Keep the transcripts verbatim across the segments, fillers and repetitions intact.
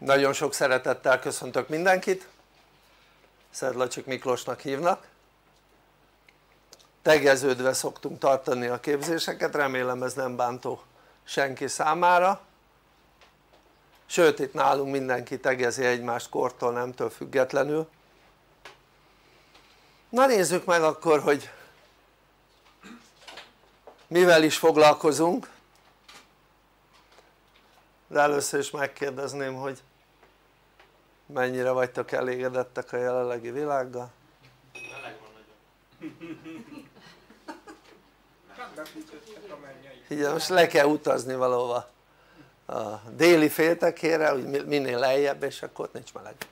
Nagyon sok szeretettel köszöntök mindenkit, Szedlacsik Miklósnak hívnak. Tegeződve szoktunk tartani a képzéseket, remélem ez nem bántó senki számára, sőt itt nálunk mindenki tegezi egymást kortól, nemtől függetlenül. Na nézzük meg akkor, hogy mivel is foglalkozunk, de először is megkérdezném, hogy mennyire vagytok elégedettek a jelenlegi világgal? Meleg van nagyon. Igen, most le kell utazni valahova a déli féltekére, hogy minél lejjebb, és akkor ott nincs meleg.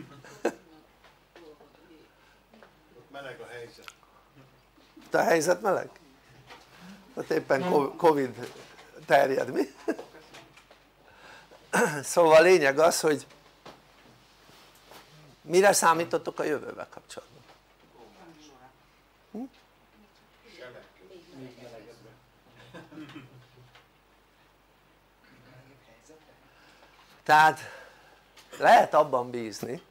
Ott meleg a helyzet. Ott a helyzet meleg? Ott éppen Covid terjed, mi? Szóval a lényeg az, hogy mire számítotok a jövővel kapcsolatban? Hm? Tehát lehet abban bízni,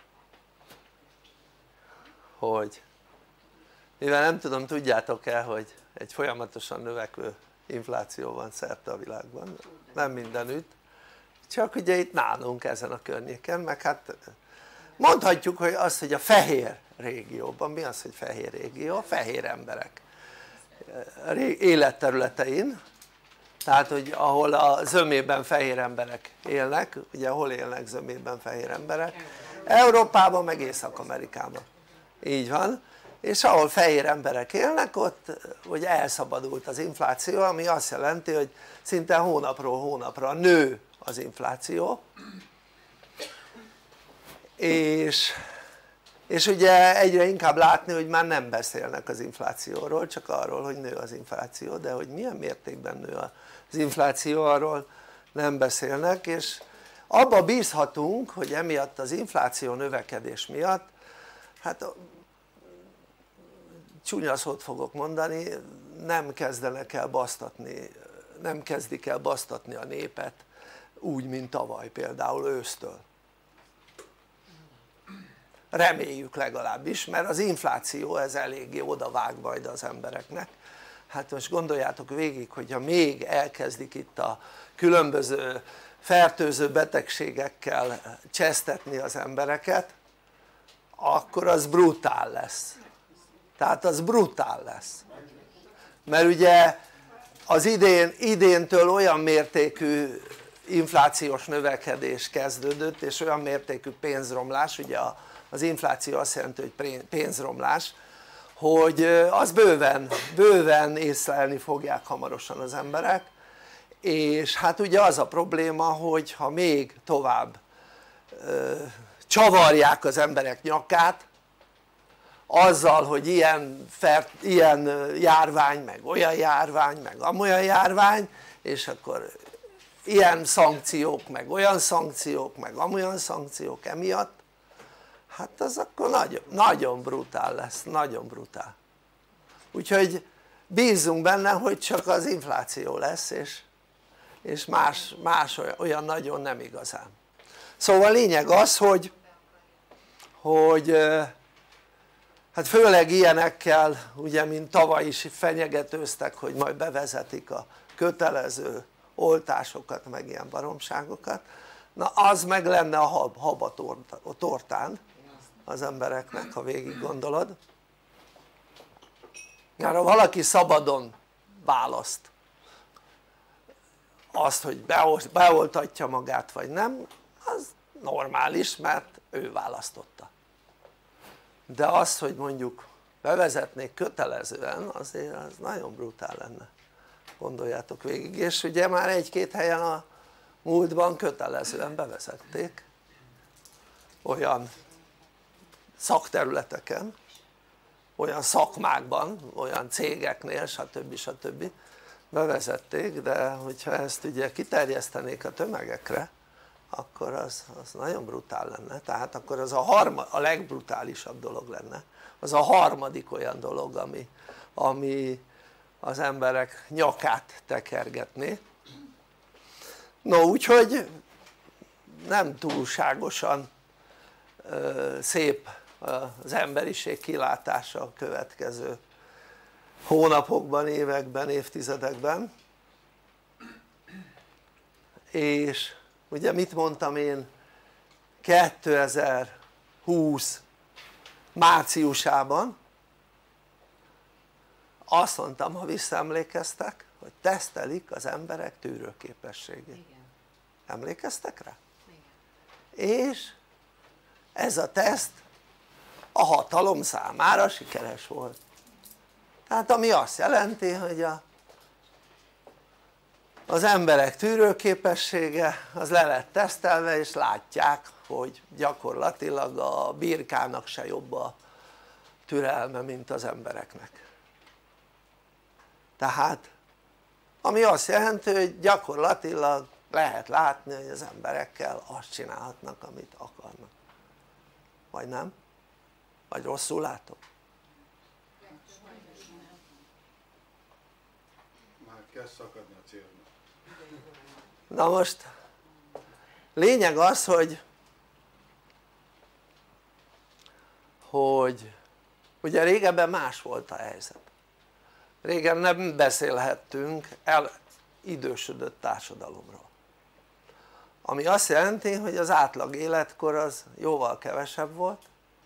hogy mivel nem tudom, tudjátok-e, hogy egy folyamatosan növekvő infláció van szerte a világban, nem mindenütt, csak ugye itt nálunk ezen a környéken, meg hát mondhatjuk, hogy azt, hogy a fehér régióban, mi az, hogy fehér régió? A fehér emberek életterületein, tehát hogy ahol a zömében fehér emberek élnek, ugye hol élnek zömében fehér emberek? Európában meg Észak-Amerikában, így van, és ahol fehér emberek élnek ott hogy elszabadult az infláció, ami azt jelenti, hogy szinte hónapról hónapra nő az infláció, és, és ugye egyre inkább látni, hogy már nem beszélnek az inflációról, csak arról, hogy nő az infláció, de hogy milyen mértékben nő az infláció, arról nem beszélnek, és abba bízhatunk, hogy emiatt az infláció növekedés miatt, hát csúnya szót fogok mondani, nem kezdenek el basztatni, nem kezdik el basztatni a népet úgy, mint tavaly például ősztől. Reméljük legalábbis, mert az infláció ez eléggé odavág majd az embereknek. Hát most gondoljátok végig, hogyha még elkezdik itt a különböző fertőző betegségekkel csesztetni az embereket, akkor az brutál lesz. Tehát az brutál lesz. Mert ugye az idén, idéntől olyan mértékű inflációs növekedés kezdődött, és olyan mértékű pénzromlás, ugye az infláció azt jelenti, hogy pénzromlás, hogy az bőven, bőven észlelni fogják hamarosan az emberek, és hát ugye az a probléma, hogy ha még tovább ö, csavarják az emberek nyakát azzal, hogy ilyen, fert, ilyen járvány, meg olyan járvány, meg amolyan járvány, és akkor ilyen szankciók, meg olyan szankciók, meg amolyan szankciók emiatt, hát az akkor nagyon, nagyon brutál lesz, nagyon brutál. Úgyhogy bízzunk benne, hogy csak az infláció lesz, és, és más, más olyan, olyan nagyon nem igazán. Szóval a lényeg az, hogy, hogy hát főleg ilyenekkel, ugye mint tavaly is fenyegetőztek, hogy majd bevezetik a kötelező oltásokat, meg ilyen baromságokat, na az meg lenne a hab, hab a, torta, a tortán az embereknek, ha végig gondolod. Mert ha valaki szabadon választ azt, hogy beoltatja magát vagy nem, az normális, mert ő választotta. De az, hogy mondjuk bevezetnék kötelezően, azért az nagyon brutál lenne, gondoljátok végig, és ugye már egy-két helyen a múltban kötelezően bevezették olyan szakterületeken, olyan szakmákban, olyan cégeknél, stb. stb. Bevezették, de hogyha ezt ugye kiterjesztenék a tömegekre, akkor az, az nagyon brutál lenne, tehát akkor az a, harma, a legbrutálisabb dolog lenne, az a harmadik olyan dolog, ami, ami az emberek nyakát tekergetné. No úgyhogy nem túlságosan ö, szép az emberiség kilátása a következő hónapokban, években, évtizedekben. És ugye mit mondtam én kétezer-húsz márciusában? Azt mondtam, ha visszaemlékeztek, hogy tesztelik az emberek tűrőképességét. Igen. Emlékeztek rá? Igen. És ez a teszt a hatalom számára sikeres volt. Tehát ami azt jelenti, hogy a, az emberek tűrőképessége az le lett tesztelve, és látják, hogy gyakorlatilag a birkának se jobb a türelme, mint az embereknek. Tehát ami azt jelenti, hogy gyakorlatilag lehet látni, hogy az emberekkel azt csinálhatnak, amit akarnak. Vagy nem? Vagy rosszul látom? Már kezd szakadni a célnak. Na most lényeg az, hogy hogy ugye régebben más volt a helyzet. Régen nem beszélhettünk el idősödött társadalomról, ami azt jelenti, hogy az átlag életkor az jóval kevesebb volt,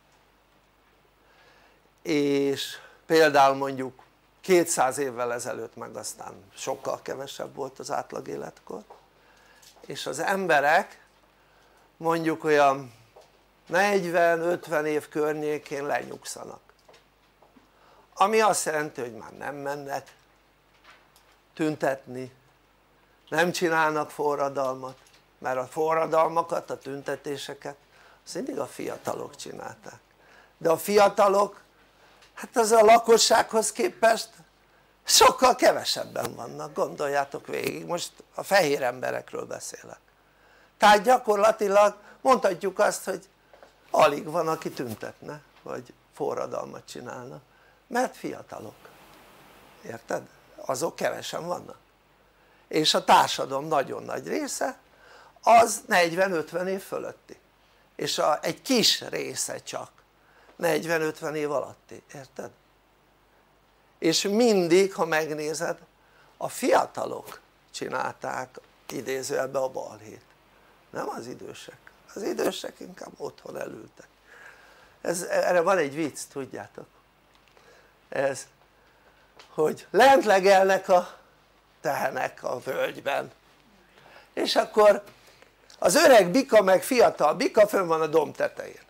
és például mondjuk kétszáz évvel ezelőtt meg aztán sokkal kevesebb volt az átlag életkor, és az emberek mondjuk olyan negyven-ötven év környékén lenyugszanak, ami azt jelenti, hogy már nem mennek tüntetni, nem csinálnak forradalmat, mert a forradalmakat, a tüntetéseket azt mindig a fiatalok csinálták, de a fiatalok hát az a lakossághoz képest sokkal kevesebben vannak, gondoljátok végig, most a fehér emberekről beszélek. Tehát gyakorlatilag mondhatjuk azt, hogy alig van aki tüntetne vagy forradalmat csinálna, mert fiatalok, érted? Azok kevesen vannak, és a társadalom nagyon nagy része az negyven-ötven év fölötti, és a, egy kis része csak negyven-ötven év alatti, érted? És mindig, ha megnézed, a fiatalok csinálták idézőjelben a balhét, nem az idősek. Az idősek inkább otthon elültek. Ez, erre van egy vicc, tudjátok, ez, hogy lent legelnek a tehenek a völgyben, és akkor az öreg bika meg fiatal bika fönn van a domb tetején,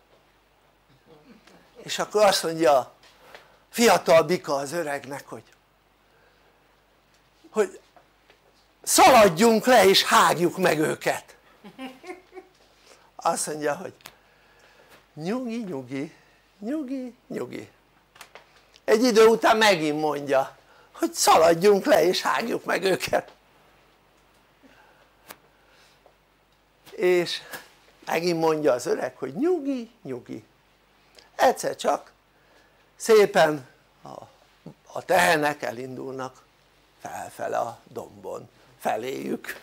és akkor azt mondja a fiatal bika az öregnek, hogy hogy szaladjunk le és hágjuk meg őket. Azt mondja, hogy nyugi nyugi nyugi nyugi, egy idő után megint mondja, hogy szaladjunk le és hágjuk meg őket, és megint mondja az öreg, hogy nyugi nyugi, egyszer csak szépen a, a tehenek elindulnak felfele a dombon feléjük.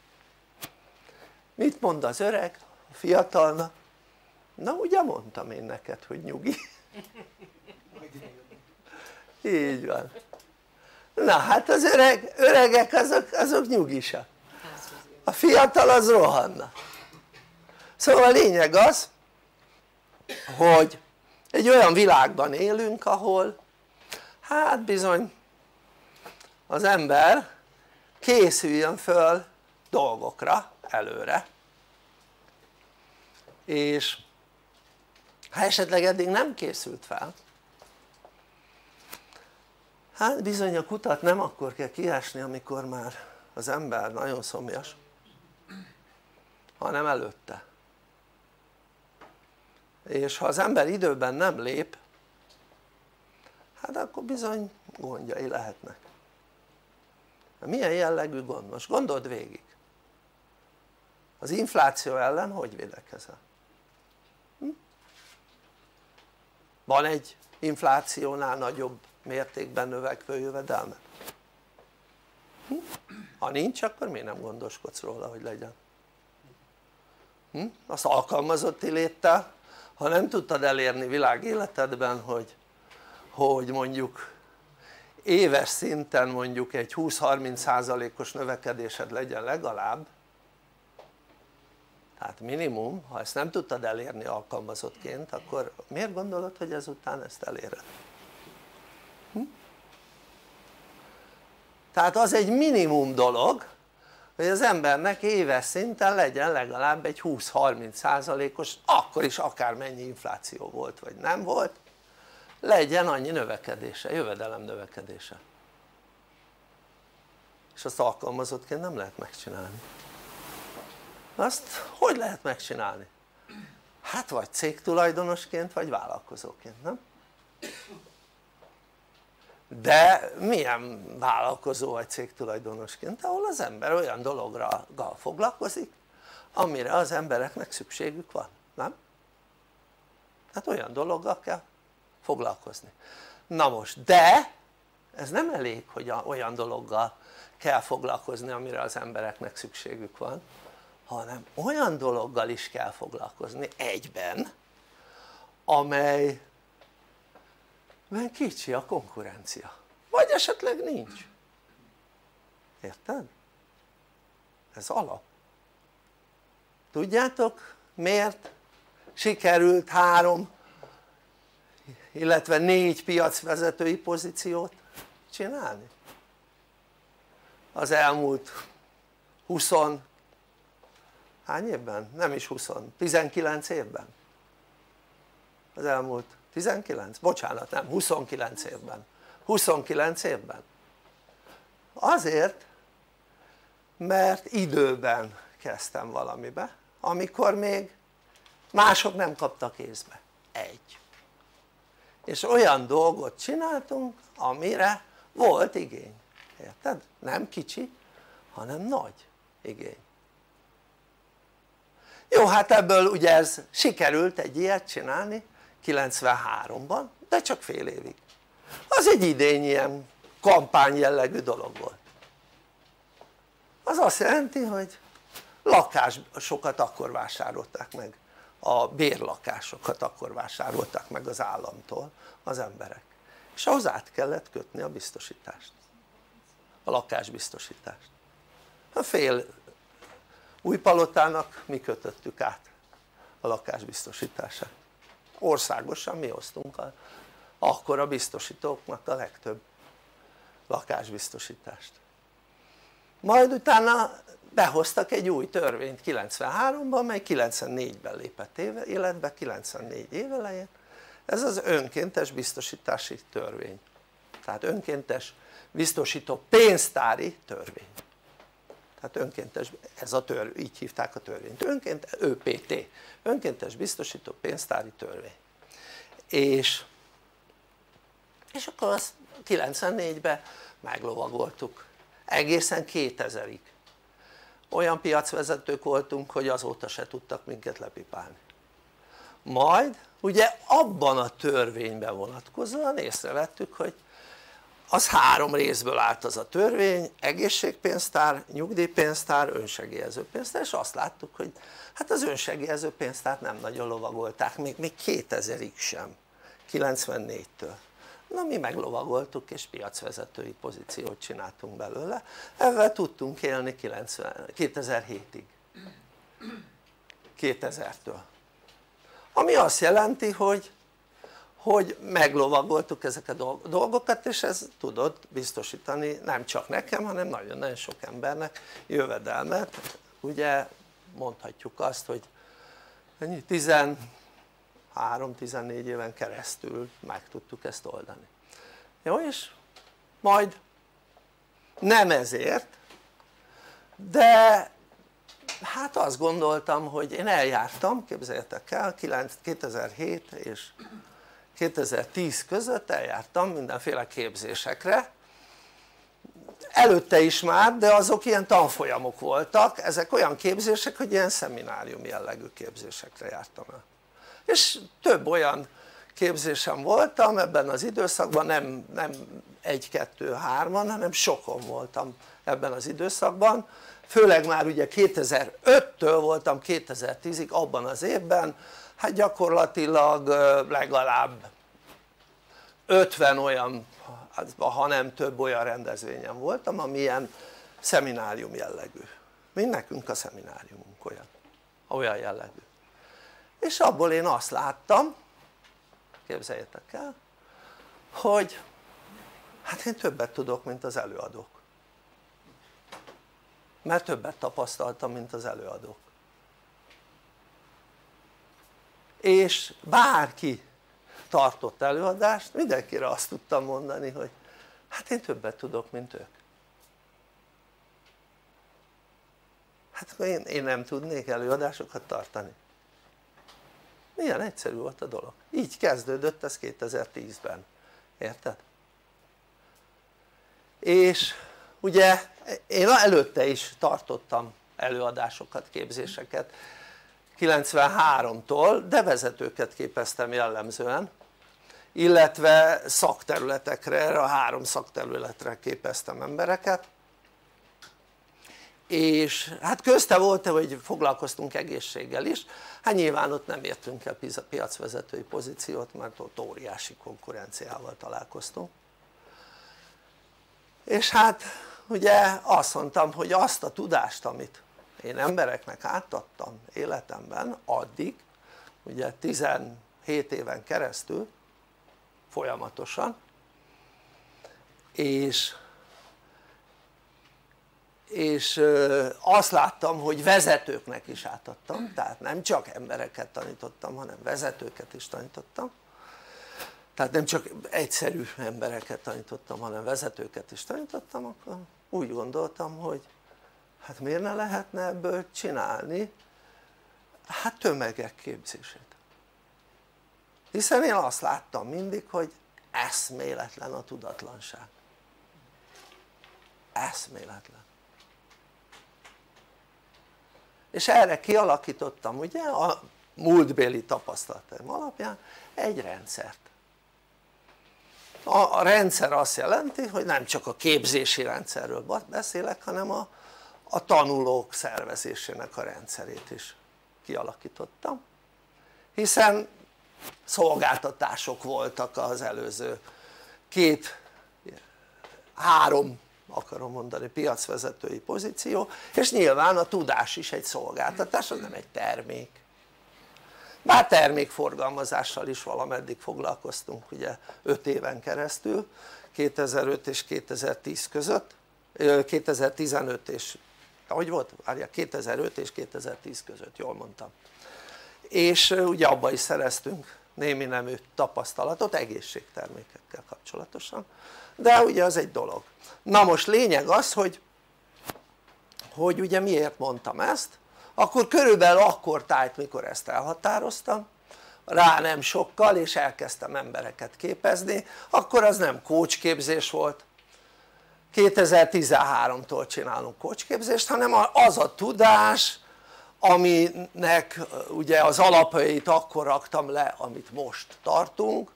Mit mond az öreg a fiatalnak? Na ugye mondtam én neked, hogy nyugi. Így van. Na hát az öreg, öregek azok, azok nyugisak, a fiatal az rohanna. Szóval a lényeg az, hogy egy olyan világban élünk, ahol hát bizony az ember készüljön föl dolgokra előre, és ha esetleg eddig nem készült fel, hát bizony a kutat nem akkor kell kiásni, amikor már az ember nagyon szomjas, hanem előtte. És ha az ember időben nem lép, hát akkor bizony gondjai lehetnek. Milyen jellegű gond? Most gondold végig, az infláció ellen hogy védekezel? Hm? Van egy inflációnál nagyobb mértékben növekvő jövedelmed? Hm? Ha nincs, akkor miért nem gondoskodsz róla, hogy legyen? hm? az alkalmazotti léttel, ha nem tudtad elérni világéletedben hogy, hogy mondjuk éves szinten mondjuk egy húsz-harminc százalékos növekedésed legyen legalább, tehát minimum, ha ezt nem tudtad elérni alkalmazottként, akkor miért gondolod hogy ezután ezt eléred? Hm? Tehát az egy minimum dolog hogy az embernek éves szinten legyen legalább egy húsz-harminc százalékos, akkor is akármennyi infláció volt vagy nem volt, legyen annyi növekedése, jövedelem növekedése, és azt alkalmazottként nem lehet megcsinálni. Azt hogy lehet megcsinálni? hát vagy cégtulajdonosként vagy vállalkozóként, nem? de milyen vállalkozó vagy cégtulajdonosként? ahol az ember olyan dologra foglalkozik amire az embereknek szükségük van, nem? tehát olyan dologgal kell foglalkozni. Na most, de ez nem elég hogy olyan dologgal kell foglalkozni amire az embereknek szükségük van, hanem olyan dologgal is kell foglalkozni egyben amely mert kicsi a konkurencia, vagy esetleg nincs, érted? ez alap. Tudjátok miért sikerült három illetve négy piacvezetői pozíciót csinálni az elmúlt húsz hány évben? nem is húsz, tizenkilenc évben, az elmúlt tizenkilenc? bocsánat, nem, huszonkilenc évben, huszonkilenc évben azért mert időben kezdtem valamibe amikor még mások nem kaptak észbe, egy, és olyan dolgot csináltunk amire volt igény, érted? nem kicsi hanem nagy igény. Jó, hát ebből ugye ez sikerült egy ilyet csinálni kilencvenháromban, de csak fél évig. Az egy idény ilyen kampány jellegű dolog volt. Az azt jelenti hogy lakásokat akkor vásárolták meg, a bérlakásokat akkor vásárolták meg az államtól az emberek, és ahhoz át kellett kötni a biztosítást, a lakásbiztosítást. A fél Újpalotának mi kötöttük át a lakásbiztosítását, országosan mi osztunk a, akkor a biztosítóknak a legtöbb lakásbiztosítást. Majd utána behoztak egy új törvényt kilencvenháromban, mely kilencvennégyben lépett életbe, kilencvennégy év elején, ez az önkéntes biztosítási törvény, tehát önkéntes biztosító pénztári törvény, tehát önkéntes, ez a törvény, így hívták a törvényt, önként, ÖPT, önkéntes biztosító pénztári törvény, és, és akkor azt kilencvennégyben meglovagoltuk egészen kétezerig. Olyan piacvezetők voltunk hogy azóta se tudtak minket lepipálni. Majd ugye abban a törvényben vonatkozóan észrevettük hogy az három részből állt az a törvény: egészségpénztár, nyugdíjpénztár, önsegélyezőpénztár, és azt láttuk hogy hát az önsegélyezőpénztárt nem nagyon lovagolták, még, még kétezerig sem, kilencvennégytől. Na mi meglovagoltuk és piacvezetői pozíciót csináltunk belőle, ezzel tudtunk élni kétezer-hétig, kétezertől, ami azt jelenti hogy hogy meglovagoltuk ezeket a dolgokat, és ez tudott biztosítani nem csak nekem hanem nagyon-nagyon sok embernek jövedelmet. Ugye mondhatjuk azt hogy tizenhárom-tizennégy éven keresztül meg tudtuk ezt oldani. Jó, és majd nem ezért, de hát azt gondoltam hogy én eljártam, képzeljétek el, kétezer-hét és kétezer-tíz között eljártam mindenféle képzésekre, előtte is már, de azok ilyen tanfolyamok voltak, ezek olyan képzések hogy ilyen szeminárium jellegű képzésekre jártam el, és több olyan képzésem voltam ebben az időszakban, nem, nem egy, kettő, hárman, hanem sokon voltam ebben az időszakban, főleg már ugye kétezer-öttől voltam kétezer-tízig abban az évben, hát gyakorlatilag legalább ötven olyan, ha nem több olyan rendezvényen voltam, ami ilyen szeminárium jellegű. Mind nekünk a szemináriumunk olyan, olyan jellegű. És abból én azt láttam, képzeljétek el, hogy hát én többet tudok, mint az előadók. Mert többet tapasztaltam, mint az előadók. És bárki tartott előadást, mindenkire azt tudtam mondani, hogy hát én többet tudok, mint ők. Hát én, én nem tudnék előadásokat tartani. Milyen egyszerű volt a dolog. Így kezdődött ez kétezer-tízben, érted? És ugye én előtte is tartottam előadásokat, képzéseket kilencvenháromtól, de vezetőket képeztem jellemzően, illetve szakterületekre, erre a három szakterületre képeztem embereket, és hát közte volt, hogy foglalkoztunk egészséggel is, hát nyilván ott nem értünk el piacvezetői pozíciót, mert ott óriási konkurenciával találkoztunk, és hát ugye azt mondtam, hogy azt a tudást, amit én embereknek átadtam életemben addig, ugye tizenhét éven keresztül folyamatosan, és és azt láttam, hogy vezetőknek is átadtam, tehát nem csak embereket tanítottam, hanem vezetőket is tanítottam, tehát nem csak egyszerű embereket tanítottam, hanem vezetőket is tanítottam, akkor úgy gondoltam, hogy hát miért ne lehetne ebből csinálni hát tömegek képzését, hiszen én azt láttam mindig, hogy eszméletlen a tudatlanság, eszméletlen. És erre kialakítottam ugye a múltbéli tapasztalataim alapján egy rendszert. A, a rendszer azt jelenti, hogy nem csak a képzési rendszerről beszélek, hanem a, a tanulók szervezésének a rendszerét is kialakítottam, hiszen szolgáltatások voltak az előző két, három akarom mondani piacvezetői pozíció, és nyilván a tudás is egy szolgáltatás, az nem egy termék. Bár termékforgalmazással is valameddig foglalkoztunk ugye öt éven keresztül, kétezer-öt és kétezer-tíz között, kétezer-tizenöt és, ahogy volt? Várjál, kétezer-öt és kétezer-tíz között, jól mondtam. És ugye abba is szereztünk némi nemű tapasztalatot egészségtermékekkel kapcsolatosan, de ugye az egy dolog. Na most lényeg az, hogy, hogy ugye miért mondtam ezt, akkor körülbelül akkor tájt, mikor ezt elhatároztam, rá nem sokkal, és elkezdtem embereket képezni, akkor az nem coach képzés volt, kétezer-tizenháromtól csinálunk coach képzést, hanem az a tudás, aminek ugye az alapjait akkor raktam le, amit most tartunk,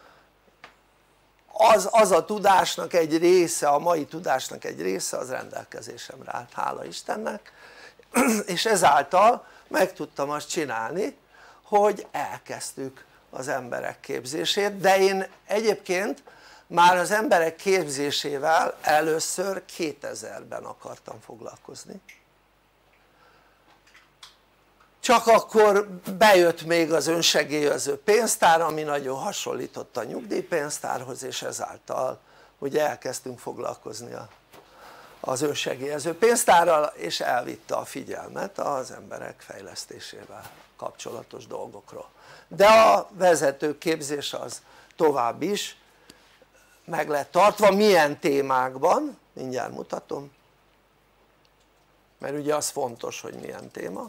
az, az a tudásnak egy része, a mai tudásnak egy része az rendelkezésemre állt, hála Istennek, és ezáltal meg tudtam azt csinálni, hogy elkezdtük az emberek képzését, de én egyébként már az emberek képzésével először kétezerben akartam foglalkozni, csak akkor bejött még az önsegélyező pénztár, ami nagyon hasonlított a nyugdíjpénztárhoz, és ezáltal ugye elkezdtünk foglalkozni a, az önsegélyező pénztárral, és elvitte a figyelmet az emberek fejlesztésével kapcsolatos dolgokról. De a vezetőképzés az tovább is meg lett tartva. Milyen témákban? Mindjárt mutatom, mert ugye az fontos, hogy milyen téma.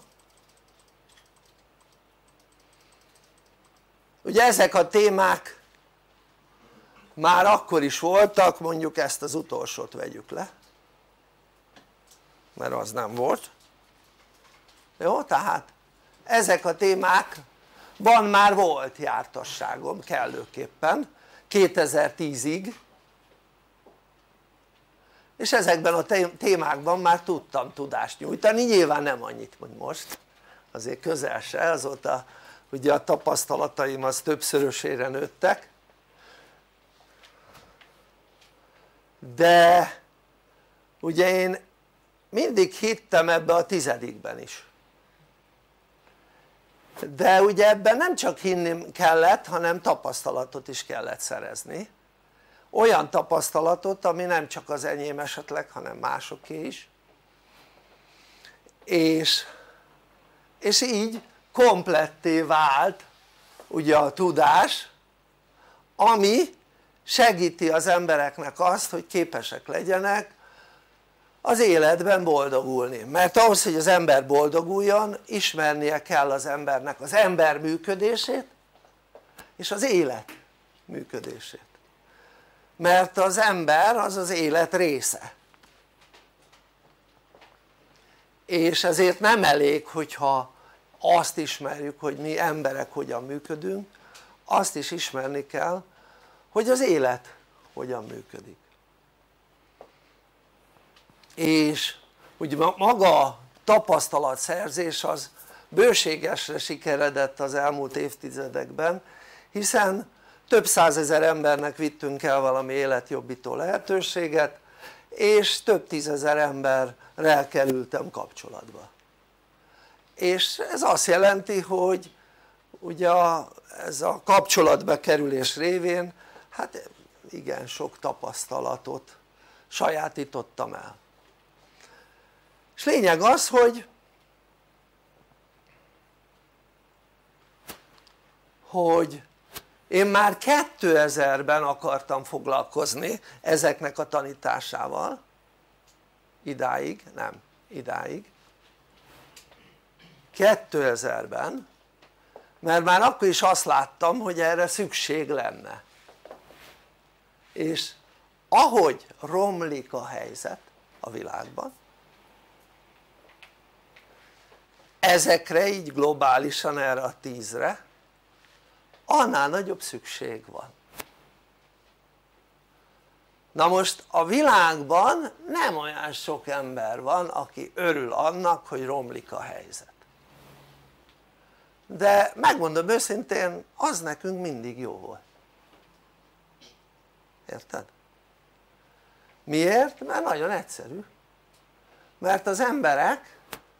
Ugye ezek a témák már akkor is voltak, mondjuk ezt az utolsót vegyük le, mert az nem volt, jó? Tehát ezek a témákban már volt jártasságom kellőképpen kétezer-tízig, és ezekben a témákban már tudtam tudást nyújtani, nyilván nem annyit, mint most, azért közel se, azóta ugye a tapasztalataim az többszörösére nőttek, de ugye én mindig hittem ebbe a tizedikben is, de ugye ebben nem csak hinni kellett, hanem tapasztalatot is kellett szerezni, olyan tapasztalatot ami nem csak az enyém esetleg hanem másoké is, és, és így kompletté vált ugye a tudás, ami segíti az embereknek azt hogy képesek legyenek az életben boldogulni, mert ahhoz hogy az ember boldoguljon ismernie kell az embernek az ember működését és az élet működését, mert az ember az az élet része, és ezért nem elég hogyha azt ismerjük hogy mi emberek hogyan működünk, azt is ismerni kell hogy az élet hogyan működik. És ugye maga a tapasztalatszerzés az bőségesre sikeredett az elmúlt évtizedekben, hiszen több százezer embernek vittünk el valami életjobbító lehetőséget, és több tízezer emberrel kerültem kapcsolatba. És ez azt jelenti hogy ugye a, ez a kapcsolatba kerülés révén hát igen sok tapasztalatot sajátítottam el. És lényeg az hogy hogy én már kétezerben akartam foglalkozni ezeknek a tanításával, idáig, nem, idáig, kétezerben, mert már akkor is azt láttam hogy erre szükség lenne, és ahogy romlik a helyzet a világban, ezekre így globálisan erre a tízre annál nagyobb szükség van. Na most a világban nem olyan sok ember van aki örül annak hogy romlik a helyzet, de megmondom őszintén az nekünk mindig jó volt, érted? Miért? Mert nagyon egyszerű, mert az emberek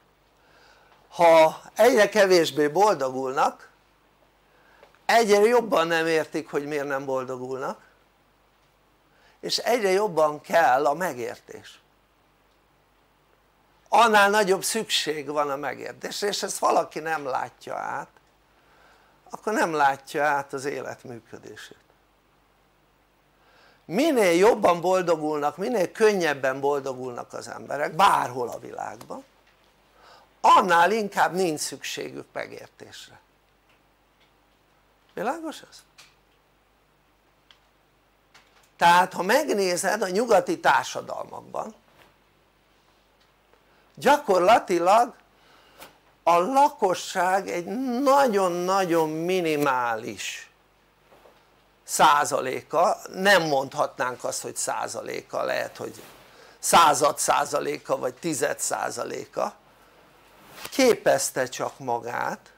ha egyre kevésbé boldogulnak egyre jobban nem értik hogy miért nem boldogulnak, és egyre jobban kell a megértés, annál nagyobb szükség van a megértésre, és ezt valaki nem látja át akkor nem látja át az élet működését. Minél jobban boldogulnak, minél könnyebben boldogulnak az emberek bárhol a világban, annál inkább nincs szükségük megértésre. Világos ez? Tehát ha megnézed a nyugati társadalmakban gyakorlatilag a lakosság egy nagyon-nagyon minimális százaléka, nem mondhatnánk azt hogy százaléka, lehet hogy század százaléka vagy tized százaléka képezte csak magát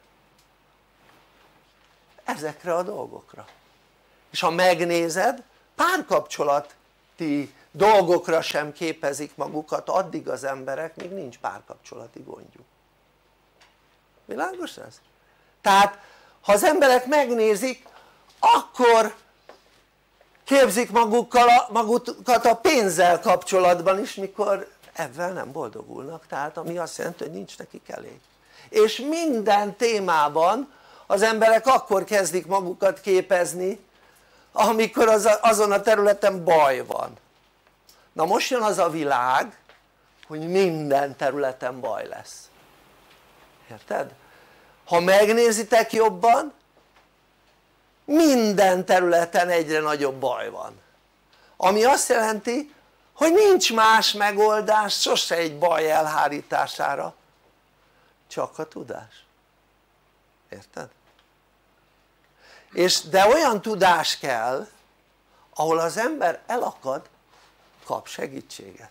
ezekre a dolgokra, és ha megnézed párkapcsolati dolgokra sem képezik magukat addig az emberek míg nincs párkapcsolati gondjuk. Világos ez? Tehát ha az emberek megnézik akkor képzik magukkal a, magukat a pénzzel kapcsolatban is mikor ebben nem boldogulnak, tehát ami azt jelenti hogy nincs nekik elég, és minden témában az emberek akkor kezdik magukat képezni amikor az a, azon a területen baj van. Na most jön az a világ hogy minden területen baj lesz, érted? Ha megnézitek jobban minden területen egyre nagyobb baj van, ami azt jelenti hogy nincs más megoldás sose egy baj elhárítására csak a tudás, érted? És de olyan tudás kell ahol az ember elakad kap segítséget.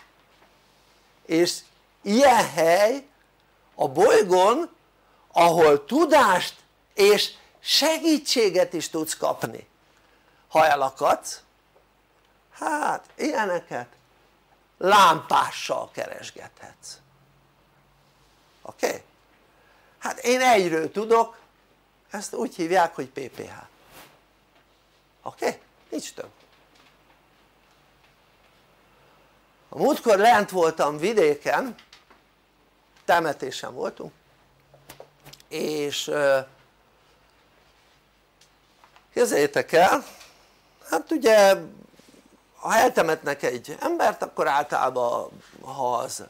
És ilyen hely a bolygón, ahol tudást és segítséget is tudsz kapni, ha elakadsz, hát ilyeneket lámpással keresgethetsz. Oké? Okay? Hát én egyről tudok, ezt úgy hívják, hogy pé pé há. Oké? Okay? Nincs több. A múltkor lent voltam vidéken, temetésen voltunk, és képzeljétek el, hát ugye ha eltemetnek egy embert, akkor általában ha az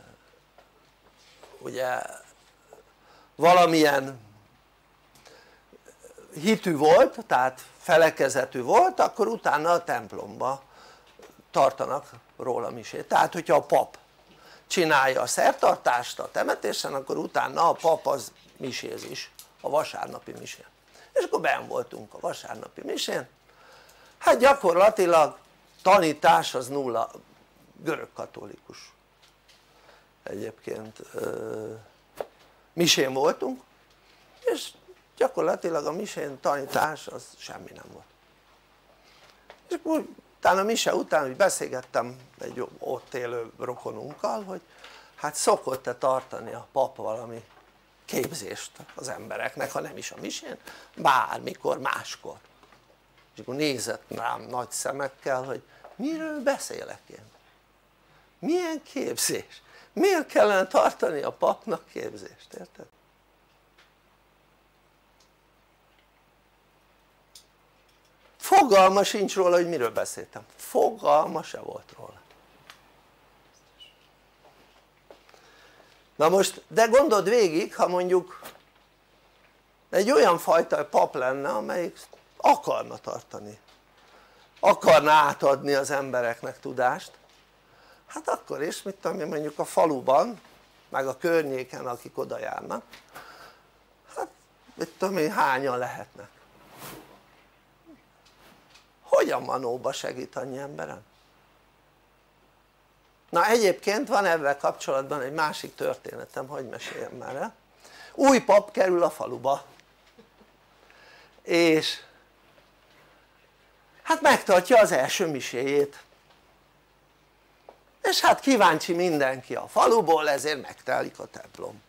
ugye valamilyen hitű volt, tehát felekezetű volt, akkor utána a templomba tartanak róla misét. Tehát hogyha a pap csinálja a szertartást a temetésen, akkor utána a pap az miséz is, a vasárnapi misén. És akkor benn voltunk a vasárnapi misén, hát gyakorlatilag tanítás az nulla, görögkatolikus egyébként misén voltunk, és gyakorlatilag a misén tanítás az semmi nem volt. És akkor utána a mise után úgy beszélgettem egy ott élő rokonunkkal, hogy hát szokott-e tartani a pap valami képzést az embereknek, ha nem is a misén, bármikor, máskor. És akkor nézett rám nagy szemekkel, hogy miről beszélek én? Milyen képzés? Miért kellene tartani a papnak képzést, érted? Fogalma sincs róla, hogy miről beszéltem, fogalma se volt róla. Na most, de gondold végig, ha mondjuk egy olyan fajta pap lenne, amelyik akarna tartani, akarna átadni az embereknek tudást, hát akkor is, mit tudom én, mondjuk a faluban, meg a környéken, akik oda járnak, hát mit tudom én, hányan lehetnek? Hogyan manóba segít annyi emberen? Na egyébként van ebben kapcsolatban egy másik történetem, hogy meséljem már el. Új pap kerül a faluba, és hát megtartja az első miséjét, és hát kíváncsi mindenki a faluból, ezért megtelik a templom,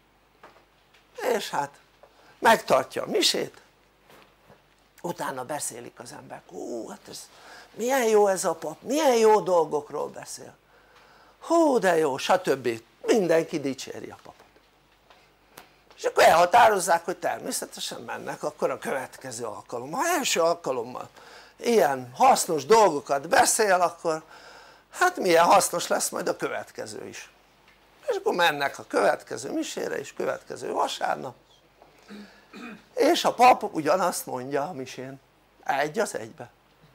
és hát megtartja a misét, utána beszélik az emberek, hú, hát ez milyen jó ez a pap, milyen jó dolgokról beszél, hú de jó, stb. Mindenki dicséri a papot. És akkor elhatározzák, hogy természetesen mennek akkor a következő alkalommal. Ha első alkalommal ilyen hasznos dolgokat beszél, akkor hát milyen hasznos lesz majd a következő is. És akkor mennek a következő misére és következő vasárnap, és a pap ugyanazt mondja a misén, egy az egybe.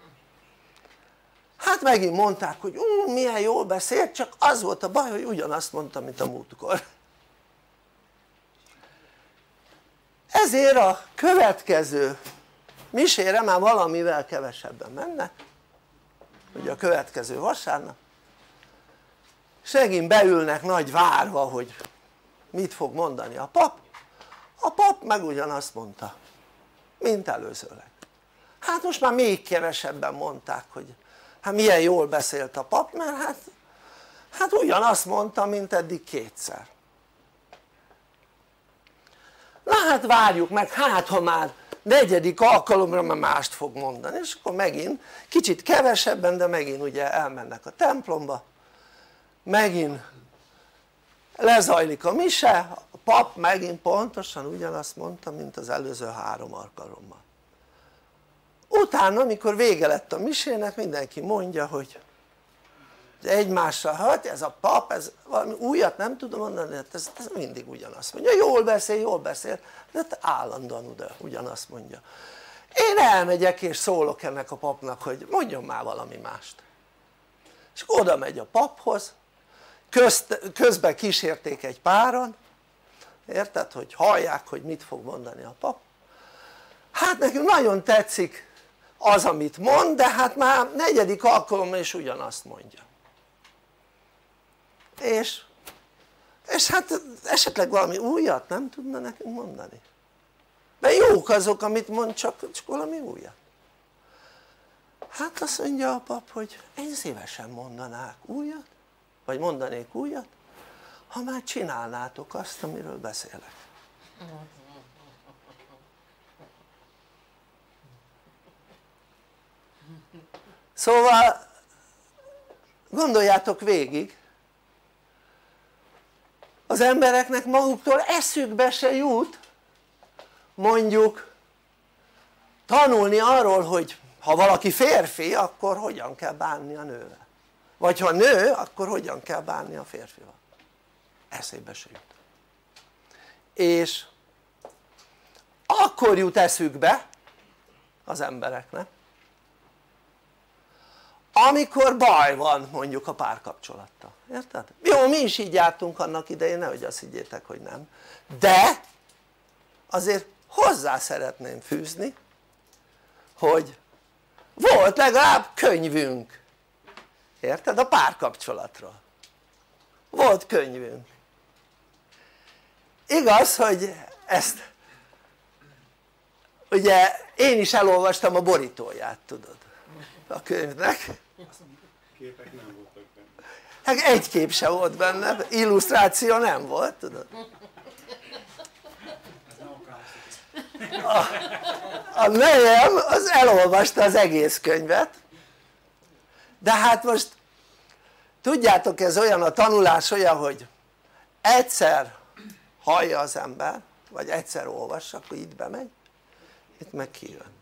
Hát megint mondták, hogy ú, milyen jól beszélt, csak az volt a baj, hogy ugyanazt mondta, mint a múltkor. Ezért a következő misére már valamivel kevesebben mennek, ugye a következő vasárnap, és megint beülnek nagy várva, hogy mit fog mondani a pap. A pap meg ugyanazt mondta, mint előzőleg. Hát most már még kevesebben mondták, hogy hát milyen jól beszélt a pap, mert hát, hát ugyanazt mondta, mint eddig kétszer. Na hát várjuk meg, hát ha már negyedik alkalomra már mást fog mondani, és akkor megint kicsit kevesebben, de megint ugye elmennek a templomba, megint lezajlik a mise, a pap megint pontosan ugyanazt mondta, mint az előző három alkalommal. Utána, amikor vége lett a misének, mindenki mondja, hogy egymással, hát ez a pap, ez valami újat nem tudom mondani, hát ez, ez mindig ugyanazt mondja, jól beszél, jól beszél, de állandóan ugyanazt mondja. Én elmegyek és szólok ennek a papnak, hogy mondjon már valami mást. És oda megy a paphoz, közt, közben kísérték egy páran, érted, hogy hallják, hogy mit fog mondani a pap. Hát nekünk nagyon tetszik az amit mond, de hát már negyedik alkalommal is ugyanazt mondja, és, és hát esetleg valami újat nem tudna nekünk mondani, mert jók azok amit mond, csak, csak valami újat. Hát azt mondja a pap, hogy én szívesen mondanák újat, vagy mondanék újat, ha már csinálnátok azt, amiről beszélek. Szóval gondoljátok végig, az embereknek maguktól eszükbe se jut mondjuk tanulni arról, hogy ha valaki férfi, akkor hogyan kell bánni a nővel, vagy ha nő, akkor hogyan kell bánni a férfival. Eszébe se jut. És akkor jut eszükbe az embereknek, amikor baj van mondjuk a párkapcsolattal, érted? Jó, mi is így jártunk annak idején, nehogy azt higgyétek, hogy nem, de azért hozzá szeretném fűzni, hogy volt legalább könyvünk, érted? A párkapcsolatról volt könyvünk. Igaz, hogy ezt ugye én is elolvastam a borítóját, tudod, a könyvnek. Képek nem voltak benne. Hát egy kép se volt benne, illusztráció nem volt, tudod. A, a nejem az elolvasta az egész könyvet, de hát most tudjátok, ez olyan, a tanulás olyan, hogy egyszer hallja az ember, vagy egyszer olvassa, akkor itt bemegy, itt meg kijön.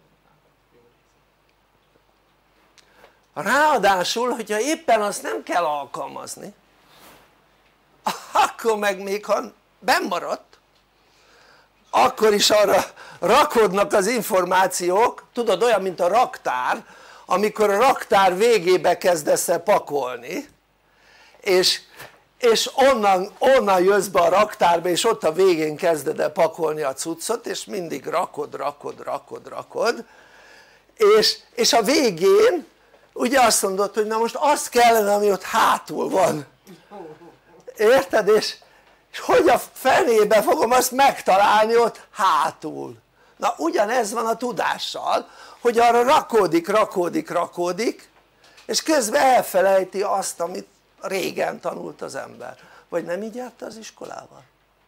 Ráadásul, hogyha éppen azt nem kell alkalmazni, akkor meg még ha bennmaradt, akkor is arra rakodnak az információk, tudod, olyan mint a raktár, amikor a raktár végébe kezdesz el pakolni, és, és onnan, onnan jössz be a raktárba, és ott a végén kezded el pakolni a cuccot, és mindig rakod, rakod, rakod, rakod, és, és a végén ugye azt mondod, hogy na most azt kellene, ami ott hátul van, érted? És, és hogy a fenébe fogom azt megtalálni ott hátul? Na ugyanez van a tudással, hogy arra rakódik, rakódik, rakódik, és közben elfelejti azt, amit régen tanult az ember. Vagy nem így járta az iskolával?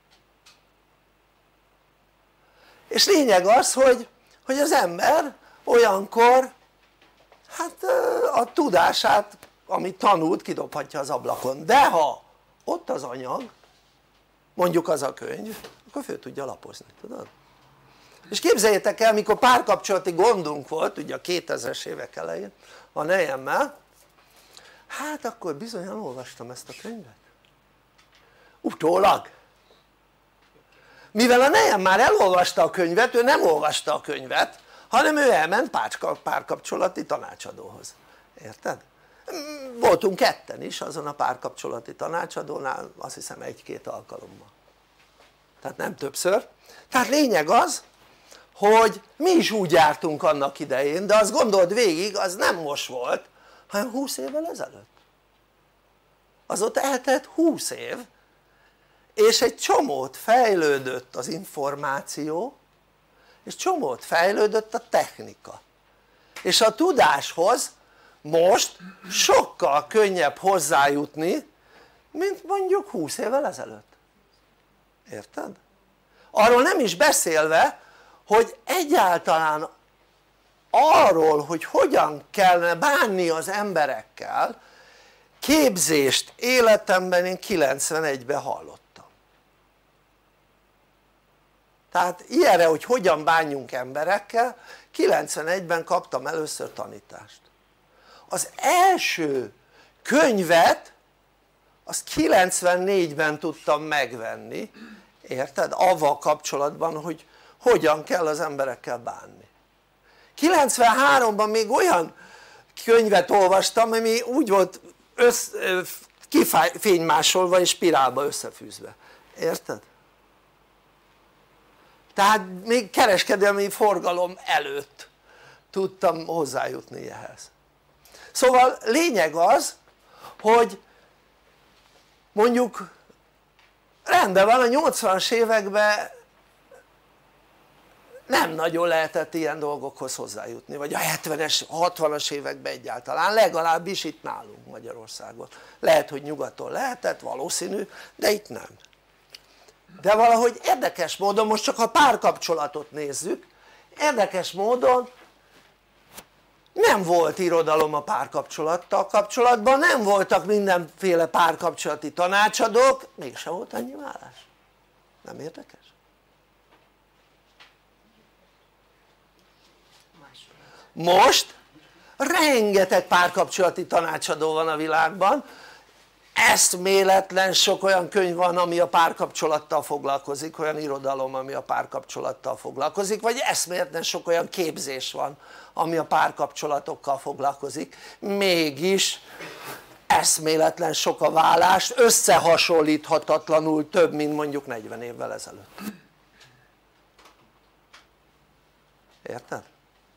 És lényeg az, hogy, hogy az ember olyankor hát a tudását, amit tanult, kidobhatja az ablakon, de ha ott az anyag, mondjuk az a könyv, akkor föl tudja lapozni, tudod? És képzeljétek el, mikor párkapcsolati gondunk volt, ugye a kétezres évek elején a nejemmel, hát akkor bizonyan olvastam ezt a könyvet utólag, mivel a nejem már elolvasta a könyvet, ő nem olvasta a könyvet, hanem ő elment párkapcsolati tanácsadóhoz, érted? Voltunk ketten is azon a párkapcsolati tanácsadónál, azt hiszem egy-két alkalommal, tehát nem többször. Tehát lényeg az, hogy mi is úgy jártunk annak idején, de azt gondold végig, az nem most volt, hanem húsz évvel ezelőtt. Az ott eltelt húsz év, és egy csomót fejlődött az információ, és csomót fejlődött a technika, és a tudáshoz most sokkal könnyebb hozzájutni, mint mondjuk húsz évvel ezelőtt, érted? Arról nem is beszélve, hogy egyáltalán arról, hogy hogyan kellene bánni az emberekkel, képzést életemben én kilencvenegyben hallottam. Tehát ilyenre, hogy hogyan bánjunk emberekkel, kilencvenegyben kaptam először tanítást. Az első könyvet azt kilencvennégyben tudtam megvenni, érted? Avval kapcsolatban, hogy hogyan kell az emberekkel bánni. kilencvenháromban még olyan könyvet olvastam, ami úgy volt össz, kifénymásolva és spirálba összefűzve, érted? Tehát még kereskedelmi forgalom előtt tudtam hozzájutni ehhez. Szóval lényeg az, hogy mondjuk rendben van, a nyolcvanas években nem nagyon lehetett ilyen dolgokhoz hozzájutni, vagy a hetvenes, hatvanas években egyáltalán, legalábbis itt nálunk Magyarországon. Lehet, hogy nyugaton lehetett, valószínű, de itt nem. De valahogy érdekes módon, most csak a párkapcsolatot nézzük, érdekes módon nem volt irodalom a párkapcsolattal kapcsolatban, nem voltak mindenféle párkapcsolati tanácsadók, mégsem volt annyi vállás. Nem érdekes? Most rengeteg párkapcsolati tanácsadó van a világban, eszméletlen sok olyan könyv van ami a párkapcsolattal foglalkozik, olyan irodalom ami a párkapcsolattal foglalkozik, vagy eszméletlen sok olyan képzés van ami a párkapcsolatokkal foglalkozik, mégis eszméletlen sok a vállás, összehasonlíthatatlanul több mint mondjuk negyven évvel ezelőtt. Érted?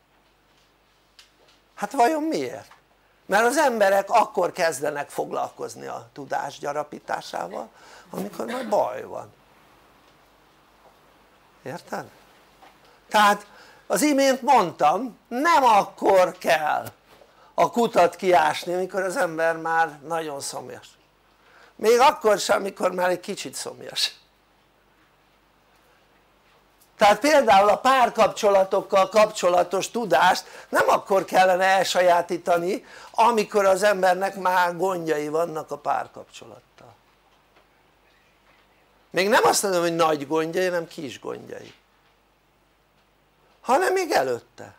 Hát vajon miért? Mert az emberek akkor kezdenek foglalkozni a tudás gyarapításával amikor már baj van. Érted? Tehát az imént mondtam, nem akkor kell a kutat kiásni amikor az ember már nagyon szomjas, még akkor sem amikor már egy kicsit szomjas. Tehát például a párkapcsolatokkal kapcsolatos tudást nem akkor kellene elsajátítani amikor az embernek már gondjai vannak a párkapcsolattal. Még nem azt mondom hogy nagy gondjai hanem kis gondjai, hanem még előtte.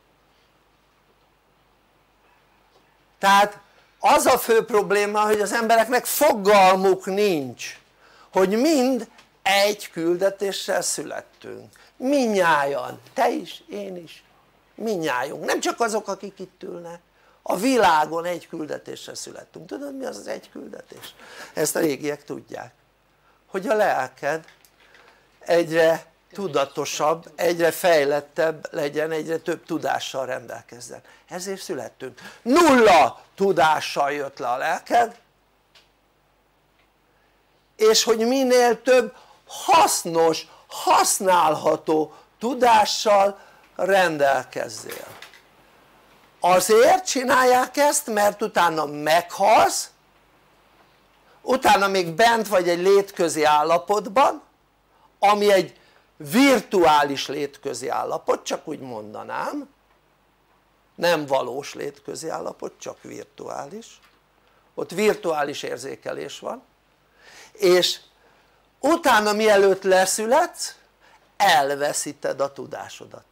Tehát az a fő probléma hogy az embereknek fogalmuk nincs hogy mind egy küldetéssel születtünk, mindnyájan, te is, én is, mindnyájunk, nem csak azok akik itt ülnek, a világon egy küldetéssel születtünk. Tudod mi az az egy küldetés? Ezt a régiek tudják, hogy a lelked egyre tudatosabb, egyre fejlettebb legyen, egyre több tudással rendelkezzen, ezért születtünk. Nulla tudással jött le a lelked, és hogy minél több hasznos, használható tudással rendelkezzél. Azért csinálják ezt mert utána meghalsz, utána még bent vagy egy létközi állapotban ami egy virtuális létközi állapot, csak úgy mondanám, nem valós létközi állapot, csak virtuális, ott virtuális érzékelés van, és utána mielőtt leszületsz elveszíted a tudásodat,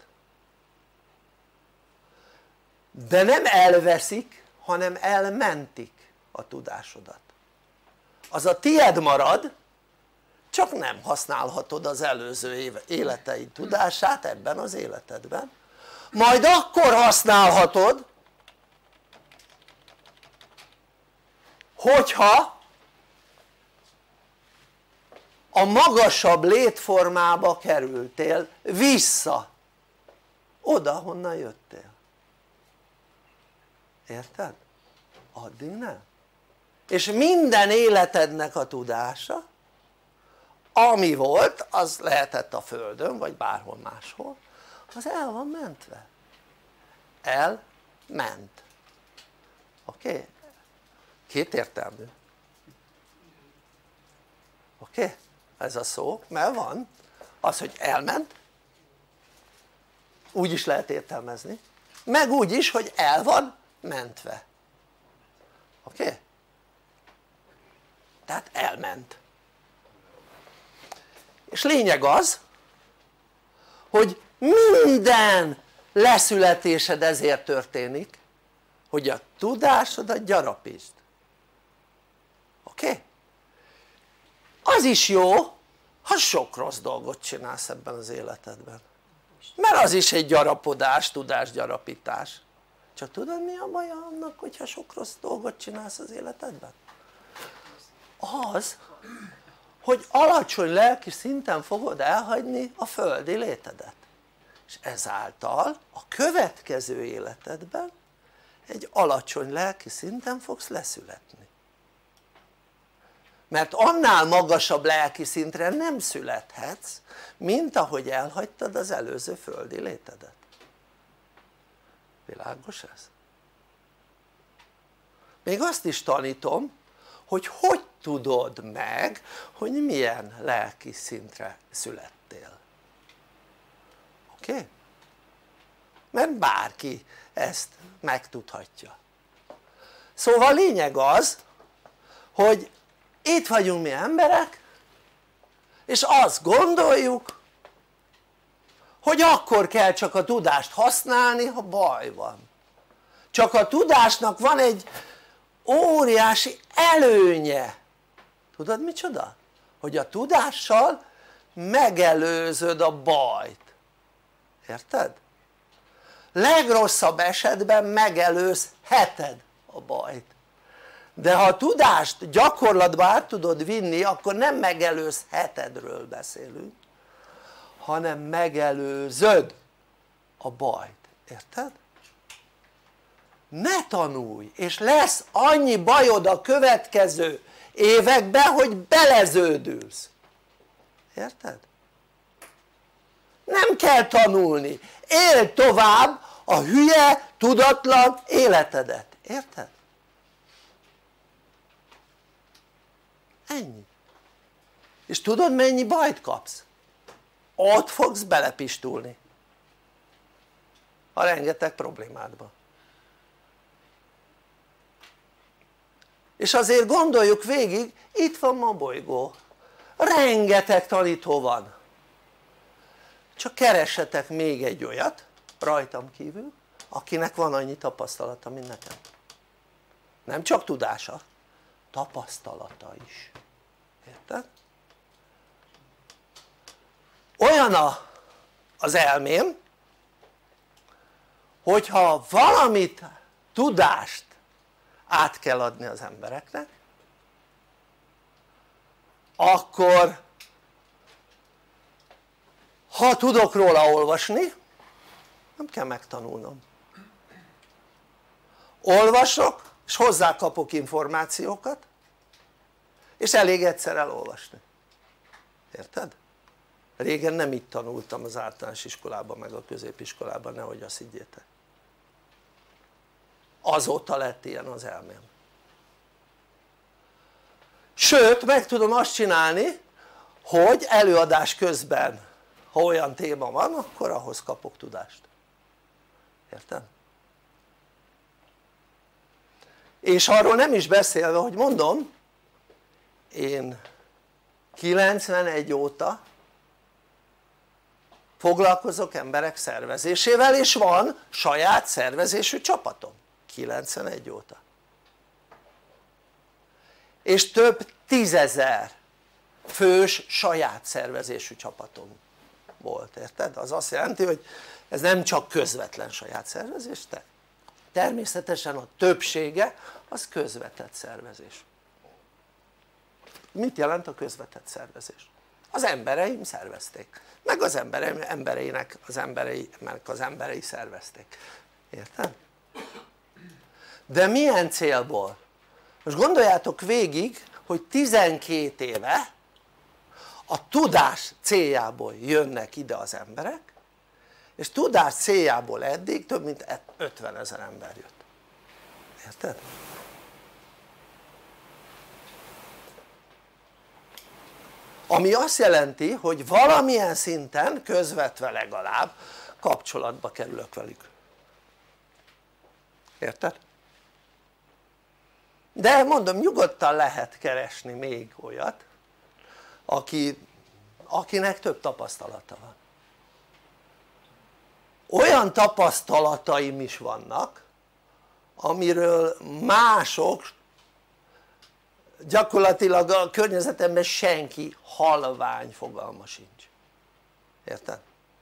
de nem elveszik hanem elmentik a tudásodat, az a tied marad, csak nem használhatod az előző életeid tudását ebben az életedben, majd akkor használhatod hogyha a magasabb létformába kerültél vissza oda honnan jöttél. Érted? Addig nem. És minden életednek a tudása ami volt az lehetett a földön vagy bárhol máshol, az el van mentve, elment. Oké? Okay? Kétértelmű. Oké? Okay? Ez a szó, mert van az hogy elment, úgy is lehet értelmezni, meg úgy is hogy el van mentve. Oké? Okay? Tehát elment. És lényeg az hogy minden leszületésed ezért történik hogy a tudásodat gyarapítsd. Oké? Okay? Az is jó ha sok rossz dolgot csinálsz ebben az életedben, mert az is egy gyarapodás, tudásgyarapítás. Csak tudod mi a baj annak hogyha sok rossz dolgot csinálsz az életedben? Az hogy alacsony lelki szinten fogod elhagyni a földi létedet, és ezáltal a következő életedben egy alacsony lelki szinten fogsz leszületni, mert annál magasabb lelki szintre nem születhetsz, mint ahogy elhagytad az előző földi létedet. Világos ez? Még azt is tanítom, hogy hogy tudod meg, hogy milyen lelki szintre születtél. Oké? Okay? Mert bárki ezt megtudhatja. Szóval a lényeg az, hogy itt vagyunk mi emberek, és azt gondoljuk, hogy akkor kell csak a tudást használni, ha baj van. Csak a tudásnak van egy óriási előnye. Tudod micsoda? Hogy a tudással megelőzöd a bajt. Érted? Legrosszabb esetben megelőzheted a bajt. De ha a tudást gyakorlatba át tudod vinni, akkor nem megelőzhetedről beszélünk, hanem megelőzöd a bajt. Érted? Ne tanulj, és lesz annyi bajod a következő években, hogy beleződülsz. Érted? Nem kell tanulni, éld tovább a hülye, tudatlan életedet. Érted? Ennyi. És tudod mennyi bajt kapsz? Ott fogsz belepistulni a rengeteg problémádba. És azért gondoljuk végig, itt van ma a bolygó, rengeteg tanító van, csak keressetek még egy olyat rajtam kívül, akinek van annyi tapasztalata, mint nekem. Nem csak tudása, tapasztalata is. Érted? Olyan a, az elmém, hogyha valamit, tudást át kell adni az embereknek, akkor ha tudok róla olvasni, nem kell megtanulnom. Olvasok, és hozzá kapok információkat, és elég egyszer elolvasni. Érted? Régen nem így tanultam az általános iskolában meg a középiskolában, nehogy azt higgyétek. Azóta lett ilyen az elmém. Sőt, meg tudom azt csinálni, hogy előadás közben, ha olyan téma van, akkor ahhoz kapok tudást. Érted? És arról nem is beszélve, hogy mondom, én kilencvenegy óta foglalkozok emberek szervezésével, és van saját szervezésű csapatom kilencvenegy óta, és több tízezer fős saját szervezésű csapatom volt, érted? Az azt jelenti, hogy ez nem csak közvetlen saját szervezés, de természetesen a többsége az közvetett szervezés. Mit jelent a közvetett szervezés? Az embereim szervezték, meg az embereim, embereinek az emberei, meg az emberei szervezték, érted? De milyen célból? Most gondoljátok végig, hogy tizenkét éve a tudás céljából jönnek ide az emberek, és tudás céljából eddig több mint ötvenezer ember jött. Érted? Ami azt jelenti, hogy valamilyen szinten közvetve legalább kapcsolatba kerülök velük. Érted? De mondom, nyugodtan lehet keresni még olyat, aki, akinek több tapasztalata van. Olyan tapasztalataim is vannak, amiről mások, gyakorlatilag a környezetemben senki halvány fogalma sincs. Érted?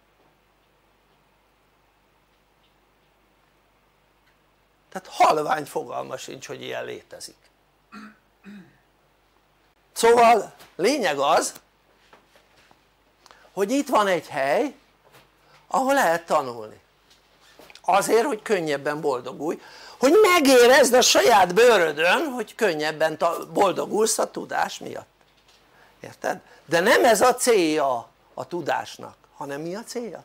Tehát halvány fogalma sincs, hogy ilyen létezik. Szóval lényeg az, hogy itt van egy hely, ahol lehet tanulni, azért hogy könnyebben boldogulj, hogy megérezd a saját bőrödön hogy könnyebben boldogulsz a tudás miatt, érted? De nem ez a célja a tudásnak, hanem mi a célja?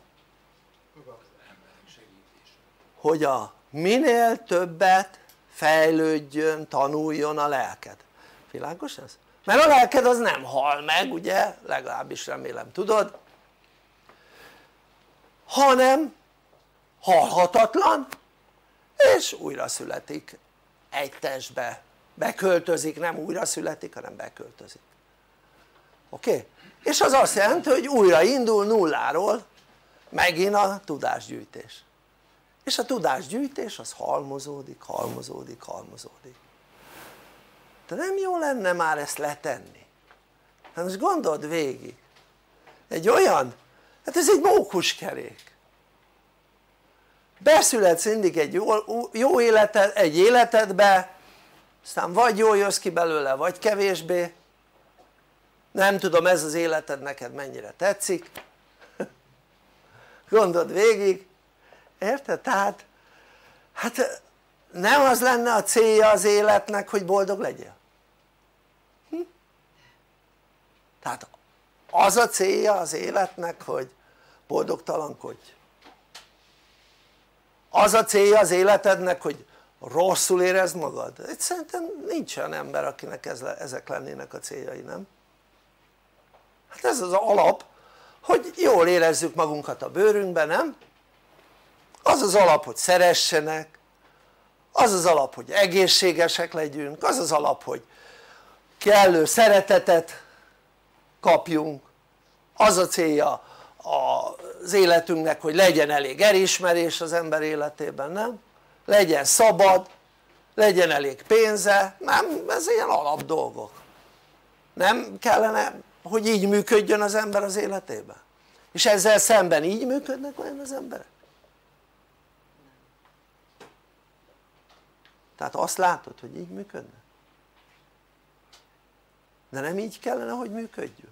Hogy a minél többet fejlődjön, tanuljon a lelked. Világos ez? Mert a lelked az nem hal meg, ugye, legalábbis remélem tudod, hanem halhatatlan és újra születik egy testbe, beköltözik, nem újra születik hanem beköltözik, oké? Okay? És az azt jelenti hogy újra indul nulláról megint a tudásgyűjtés, és a tudásgyűjtés az halmozódik, halmozódik, halmozódik. De nem jó lenne már ezt letenni? Hát most gondold végig, egy olyan, hát ez egy mókuskerék, beszületsz mindig egy jó, jó életed, egy életedbe, aztán vagy jól jössz ki belőle vagy kevésbé, nem tudom ez az életed neked mennyire tetszik, gondold végig, érted? Tehát hát nem az lenne a célja az életnek hogy boldog legyél? Hm? Tehát az a célja az életnek hogy boldogtalankodj? Az a célja az életednek hogy rosszul érezd magad? Itt szerintem nincs olyan ember akinek ez, ezek lennének a céljai, nem? Hát ez az alap hogy jól érezzük magunkat a bőrünkben, nem? Az az alap hogy szeressenek, az az alap hogy egészségesek legyünk, az az alap hogy kellő szeretetet kapjunk, az a célja az életünknek hogy legyen elég elismerés az ember életében, nem? Legyen szabad, legyen elég pénze, nem? Ez ilyen alap dolgok. Nem kellene hogy így működjön az ember az életében? És ezzel szemben így működnek olyan az emberek? Tehát azt látod hogy így működnek? De nem így kellene hogy működjünk?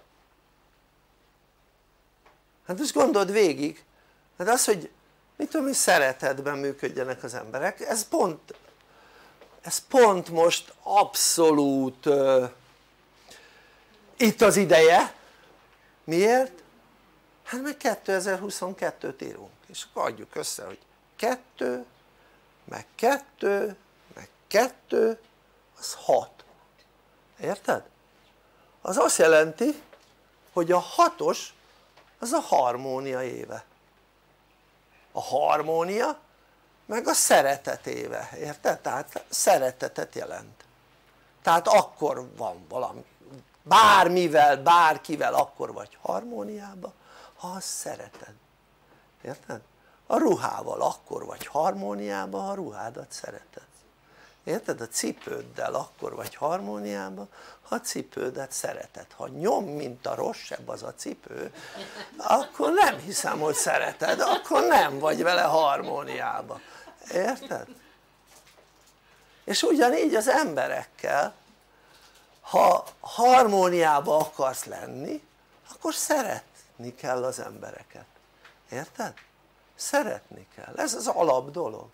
Hát most gondold végig, hát az hogy mit tudom hogy szeretetben működjenek az emberek, ez pont ez pont most abszolút uh, itt az ideje. Miért? hát meg kétezer-huszonkettőt írunk és akkor adjuk össze hogy kettő meg kettő meg kettő az hat, érted? az azt jelenti hogy a hatos az a harmónia éve, a harmónia meg a szeretet éve, érted? tehát szeretetet jelent, tehát akkor van valami, bármivel, bárkivel akkor vagy harmóniában ha azt szereted, érted? a ruhával akkor vagy harmóniában ha a ruhádat szereted, érted? a cipőddel akkor vagy harmóniában ha a cipődet szereted, ha nyom mint a rosszabb az a cipő akkor nem hiszem hogy szereted, akkor nem vagy vele harmóniában, érted? és ugyanígy az emberekkel ha harmóniában akarsz lenni akkor szeretni kell az embereket, érted? szeretni kell, ez az alap dolog.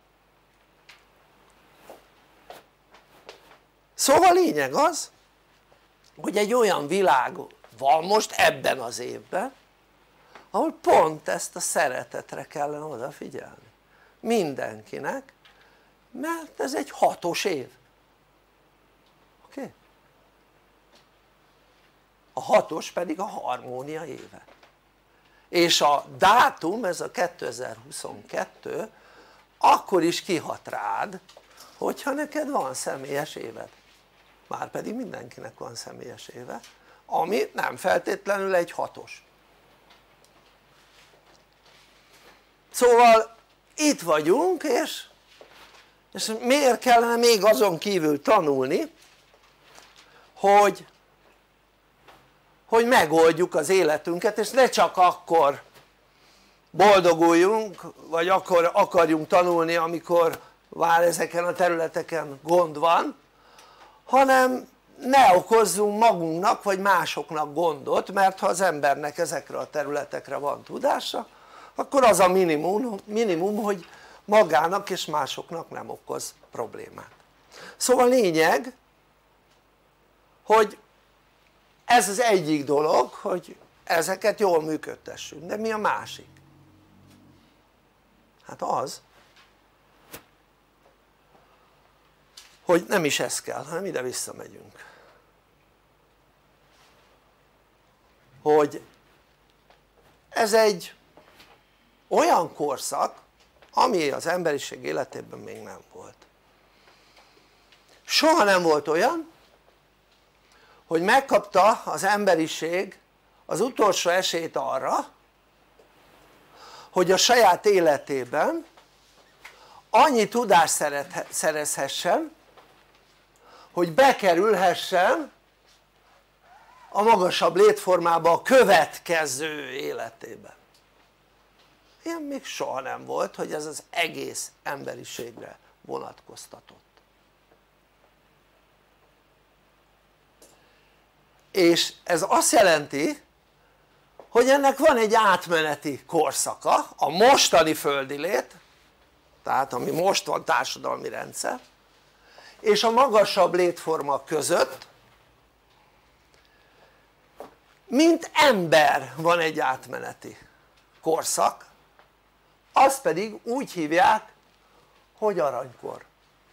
szóval a lényeg az hogy egy olyan világ van most ebben az évben ahol pont ezt a szeretetre kellene odafigyelni mindenkinek, mert ez egy hatos év, oké? Okay? a hatos pedig a harmónia éve, és a dátum ez a kétezer-huszonkettő akkor is kihat rád hogyha neked van személyes éved, márpedig mindenkinek van személyes éve ami nem feltétlenül egy hatos. szóval itt vagyunk és, és miért kellene még azon kívül tanulni hogy hogy megoldjuk az életünket és ne csak akkor boldoguljunk vagy akkor akarjunk tanulni amikor már ezeken a területeken gond van, hanem ne okozzunk magunknak vagy másoknak gondot, mert ha az embernek ezekre a területekre van tudása akkor az a minimum, minimum hogy magának és másoknak nem okoz problémát. Szóval lényeg, hogy ez az egyik dolog, hogy ezeket jól működtessünk, de mi a másik? Hát az, hogy nem is ez kell, hanem ide visszamegyünk, hogy ez egy olyan korszak, ami az emberiség életében még nem volt. Soha nem volt olyan, hogy megkapta az emberiség az utolsó esélyt arra, hogy a saját életében annyi tudást szerezhessen, hogy bekerülhessen a magasabb létformába a következő életében. Ilyen még soha nem volt, hogy ez az egész emberiségre vonatkoztatott. És ez azt jelenti, hogy ennek van egy átmeneti korszaka, a mostani földi lét, tehát ami most van társadalmi rendszer, és a magasabb létforma között, mint ember van egy átmeneti korszak, azt pedig úgy hívják, hogy aranykor.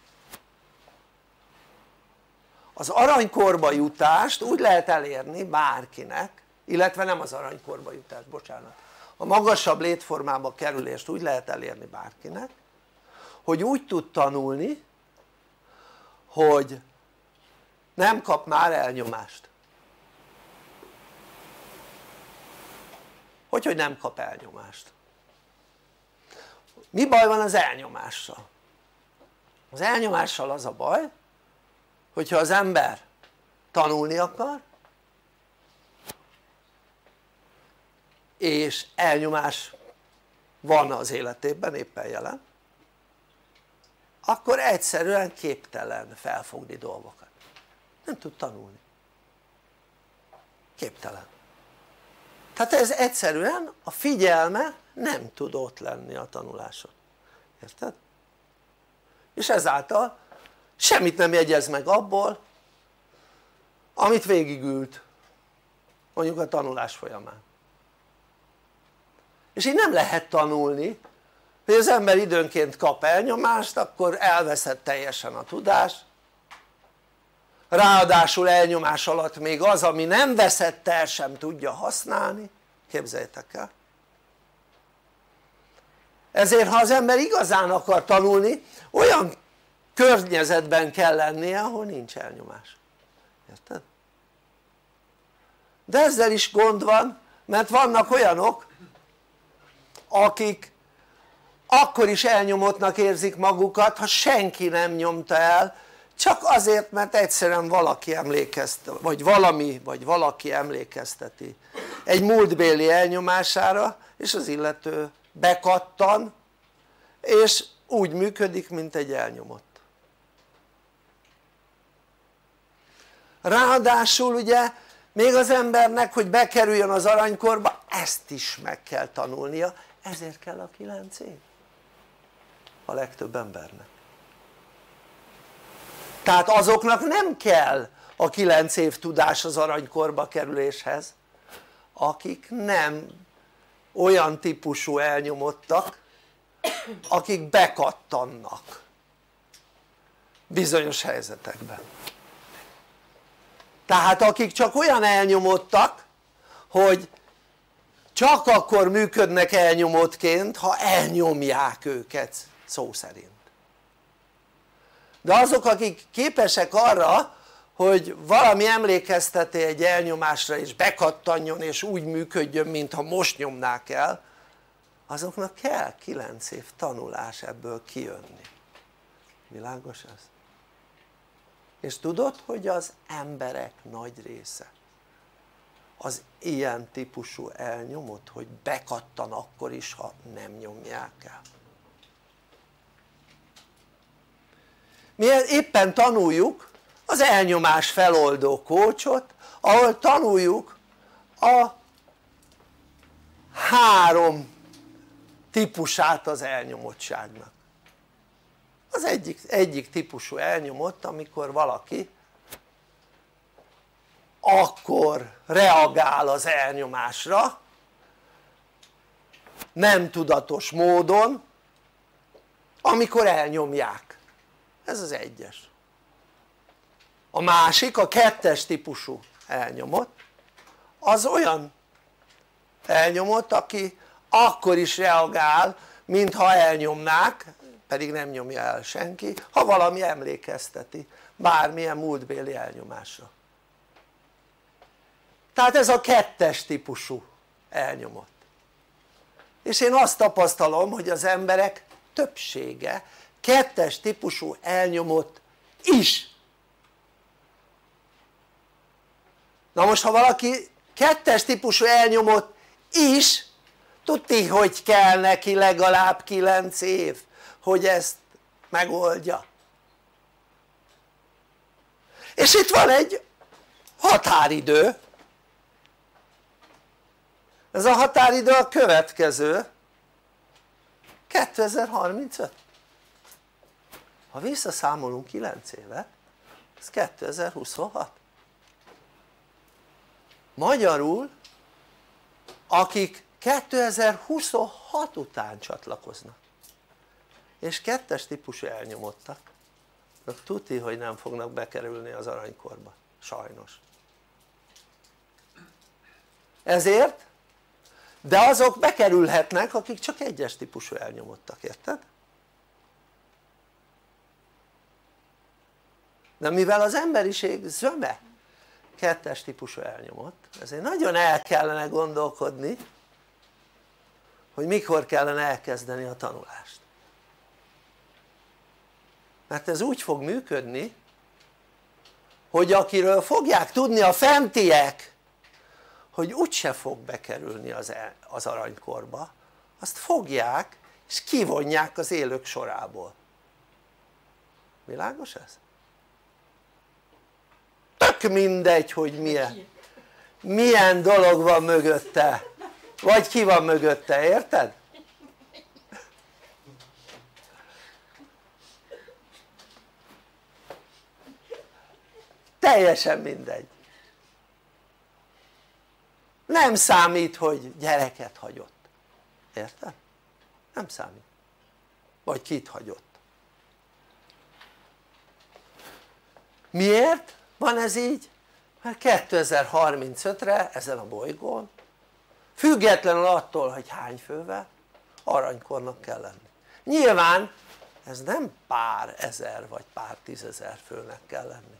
Az aranykorba jutást úgy lehet elérni bárkinek, illetve nem az aranykorba jutást, bocsánat, a magasabb létformába kerülést úgy lehet elérni bárkinek, hogy úgy tud tanulni, hogy nem kap már elnyomást. Hogy, hogy nem kap elnyomást? Mi baj van az elnyomással? Az elnyomással az a baj, hogyha az ember tanulni akar, és elnyomás van az életében éppen jelen, akkor egyszerűen képtelen felfogni dolgokat, nem tud tanulni, képtelen. Tehát ez egyszerűen a figyelme nem tud ott lenni a tanuláson, érted? És ezáltal semmit nem jegyez meg abból, amit végigült mondjuk a tanulás folyamán. És így nem lehet tanulni, hogy az ember időnként kap elnyomást, akkor elveszett teljesen a tudás, ráadásul elnyomás alatt még az, ami nem veszett el, sem tudja használni, képzeljétek el. Ezért ha az ember igazán akar tanulni, olyan környezetben kell lennie, ahol nincs elnyomás, érted? De ezzel is gond van, mert vannak olyanok, akik akkor is elnyomottnak érzik magukat, ha senki nem nyomta el, csak azért, mert egyszerűen valaki emlékeztet, vagy valami, vagy valaki emlékezteti egy múltbéli elnyomására, és az illető bekattan, és úgy működik, mint egy elnyomott. Ráadásul ugye még az embernek, hogy bekerüljön az aranykorba, ezt is meg kell tanulnia, ezért kell a kilenc év a legtöbb embernek. Tehát azoknak nem kell a kilenc év tudás az aranykorba kerüléshez, akik nem olyan típusú elnyomottak, akik bekattannak bizonyos helyzetekben. Tehát akik csak olyan elnyomottak, hogy csak akkor működnek elnyomottként, ha elnyomják őket szó szerint. De azok, akik képesek arra, hogy valami emlékezteti egy elnyomásra és bekattanjon és úgy működjön, mintha most nyomnák el, azoknak kell kilenc év tanulás ebből kijönni. Világos ez? És tudod, hogy az emberek nagy része az ilyen típusú elnyomott, hogy bekattan akkor is, ha nem nyomják el. Mi éppen tanuljuk az elnyomás feloldó kócsot, ahol tanuljuk a három típusát az elnyomottságnak. Az egyik, egyik típusú elnyomott, amikor valaki akkor reagál az elnyomásra nem tudatos módon, amikor elnyomják. Ez az egyes. A másik, a kettes típusú elnyomott, az olyan elnyomott, aki akkor is reagál, mintha elnyomnák, pedig nem nyomja el senki, ha valami emlékezteti bármilyen múltbéli elnyomásra. Tehát ez a kettes típusú elnyomott. És én azt tapasztalom, hogy az emberek többsége kettes típusú elnyomott is. Na most ha valaki kettes típusú elnyomott is, tudti, hogy kell neki legalább kilenc év, hogy ezt megoldja. És itt van egy határidő. Ez a határidő a következő, kétezer-harmincöt. Ha visszaszámolunk kilenc évet, ez kétezer-huszonhat. Magyarul, akik kétezer-huszonhat után csatlakoznak, és kettes típusú elnyomottak, azok tuti, hogy nem fognak bekerülni az aranykorba, sajnos. Ezért, de azok bekerülhetnek, akik csak egyes típusú elnyomottak, érted? De mivel az emberiség zöme kettes típusú elnyomott, ezért nagyon el kellene gondolkodni, hogy mikor kellene elkezdeni a tanulást. Mert ez úgy fog működni, hogy akiről fogják tudni a fentiek, hogy úgyse fog bekerülni az, el, az aranykorba, azt fogják és kivonják az élők sorából. Világos ez? Tök mindegy, hogy milyen, milyen dolog van mögötte, vagy ki van mögötte, érted? Teljesen mindegy. Nem számít, hogy gyereket hagyott, érted? Nem számít. Vagy kit hagyott. Miért van ez így? Mert kétezer-harmincötre ezen a bolygón, függetlenül attól, hogy hány fővel, aranykornak kell lenni. Nyilván ez nem pár ezer vagy pár tízezer főnek kell lenni.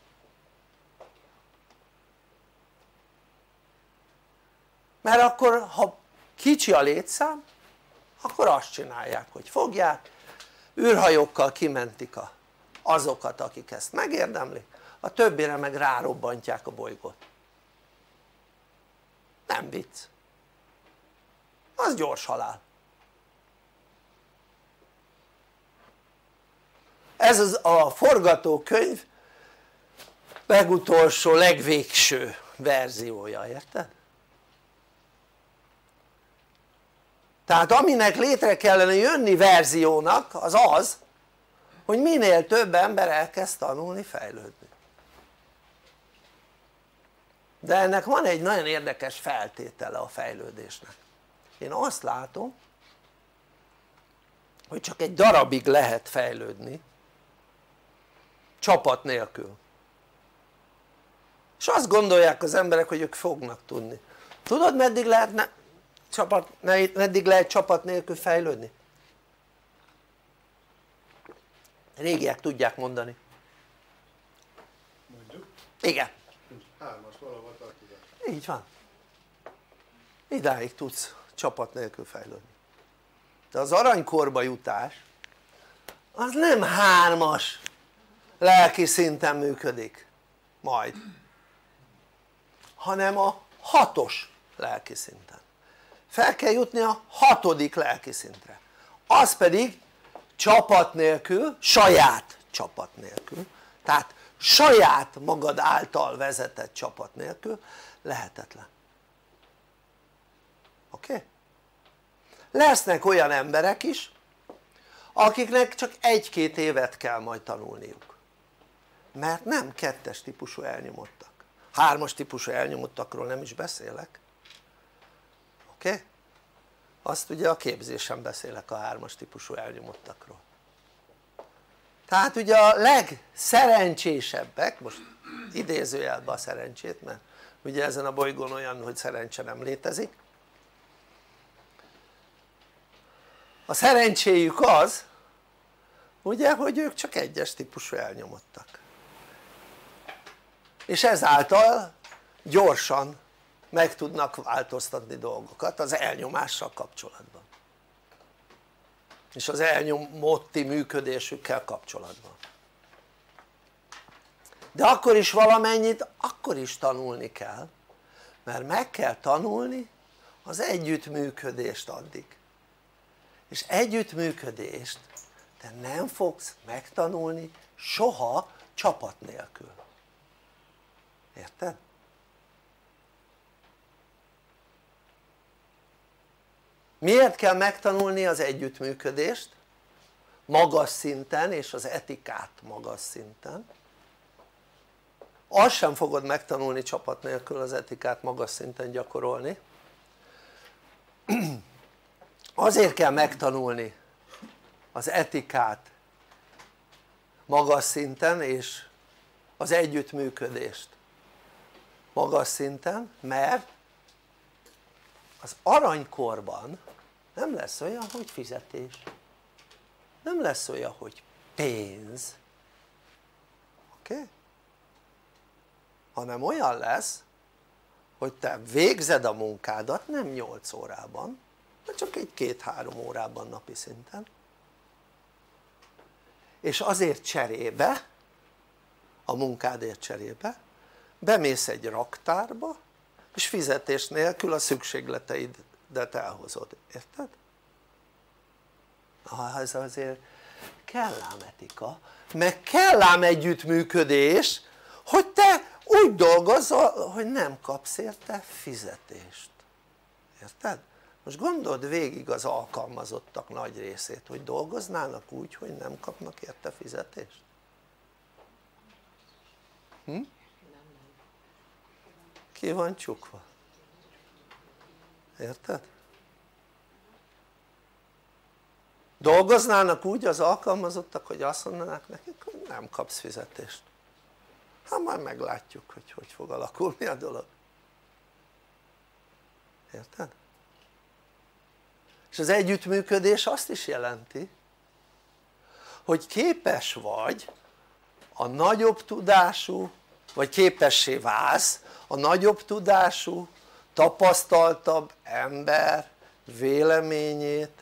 Mert akkor ha kicsi a létszám, akkor azt csinálják, hogy fogják, űrhajókkal kimentik a, azokat, akik ezt megérdemlik, a többire meg rárobbantják a bolygót. Nem vicc. Az gyors halál. Ez az a forgatókönyv legutolsó, legvégső verziója, érted? Tehát aminek létre kellene jönni verziónak, az az, hogy minél több ember elkezd tanulni, fejlődni. De ennek van egy nagyon érdekes feltétele a fejlődésnek. Én azt látom, hogy csak egy darabig lehet fejlődni csapat nélkül. És azt gondolják az emberek, hogy ők fognak tudni. Tudod, meddig lehetne csapat, meddig lehet csapat nélkül fejlődni? Régiek tudják mondani. Mondjuk? Igen. Hármas valahol tartozás. Így van. Idáig tudsz csapat nélkül fejlődni. De az aranykorba jutás az nem hármas lelki szinten működik majd, hanem a hatos lelki szinten. Fel kell jutni a hatodik lelki szintre, az pedig csapat nélkül, saját csapat nélkül, tehát saját magad által vezetett csapat nélkül lehetetlen. Oké? Okay? lesznek olyan emberek is akiknek csak egy-két évet kell majd tanulniuk, mert nem kettes típusú elnyomottak, hármas típusú elnyomottakról nem is beszélek, oké? Okay? Azt ugye a képzésen beszélek a hármas típusú elnyomottakról. Tehát ugye a legszerencsésebbek, most idézőjelben a szerencsét, mert ugye ezen a bolygón olyan, hogy szerencse nem létezik, a szerencséjük az ugye, hogy ők csak egyes típusú elnyomottak, és ezáltal gyorsan meg tudnak változtatni dolgokat az elnyomással kapcsolatban és az elnyomotti működésükkel kapcsolatban. De akkor is valamennyit akkor is tanulni kell, mert meg kell tanulni az együttműködést addig, és együttműködést te nem fogsz megtanulni soha csapat nélkül, érted? Miért kell megtanulni az együttműködést magas szinten és az etikát magas szinten? Azt sem fogod megtanulni csapat nélkül az etikát magas szinten gyakorolni. Azért kell megtanulni az etikát magas szinten és az együttműködést magas szinten, mert az aranykorban nem lesz olyan, hogy fizetés, nem lesz olyan, hogy pénz, oké? Okay? Hanem olyan lesz, hogy te végzed a munkádat nem nyolc órában, de csak egy két-három órában napi szinten, és azért cserébe, a munkádért cserébe bemész egy raktárba és fizetés nélkül a szükségleteidet elhozod, érted? Ah, ez azért kell ám etika, meg kell ám együttműködés, hogy te úgy dolgozol, hogy nem kapsz érte fizetést, érted? Most gondold végig az alkalmazottak nagy részét, hogy dolgoznának úgy, hogy nem kapnak érte fizetést? Hm? Ki van csukva, érted? Dolgoznának úgy az alkalmazottak, hogy azt mondanák nekik, hogy nem kapsz fizetést. Hát majd meglátjuk, hogy hogy fog alakulni a dolog, érted? És az együttműködés azt is jelenti, hogy képes vagy a nagyobb tudású, vagy képessé válsz a nagyobb tudású, tapasztaltabb ember véleményét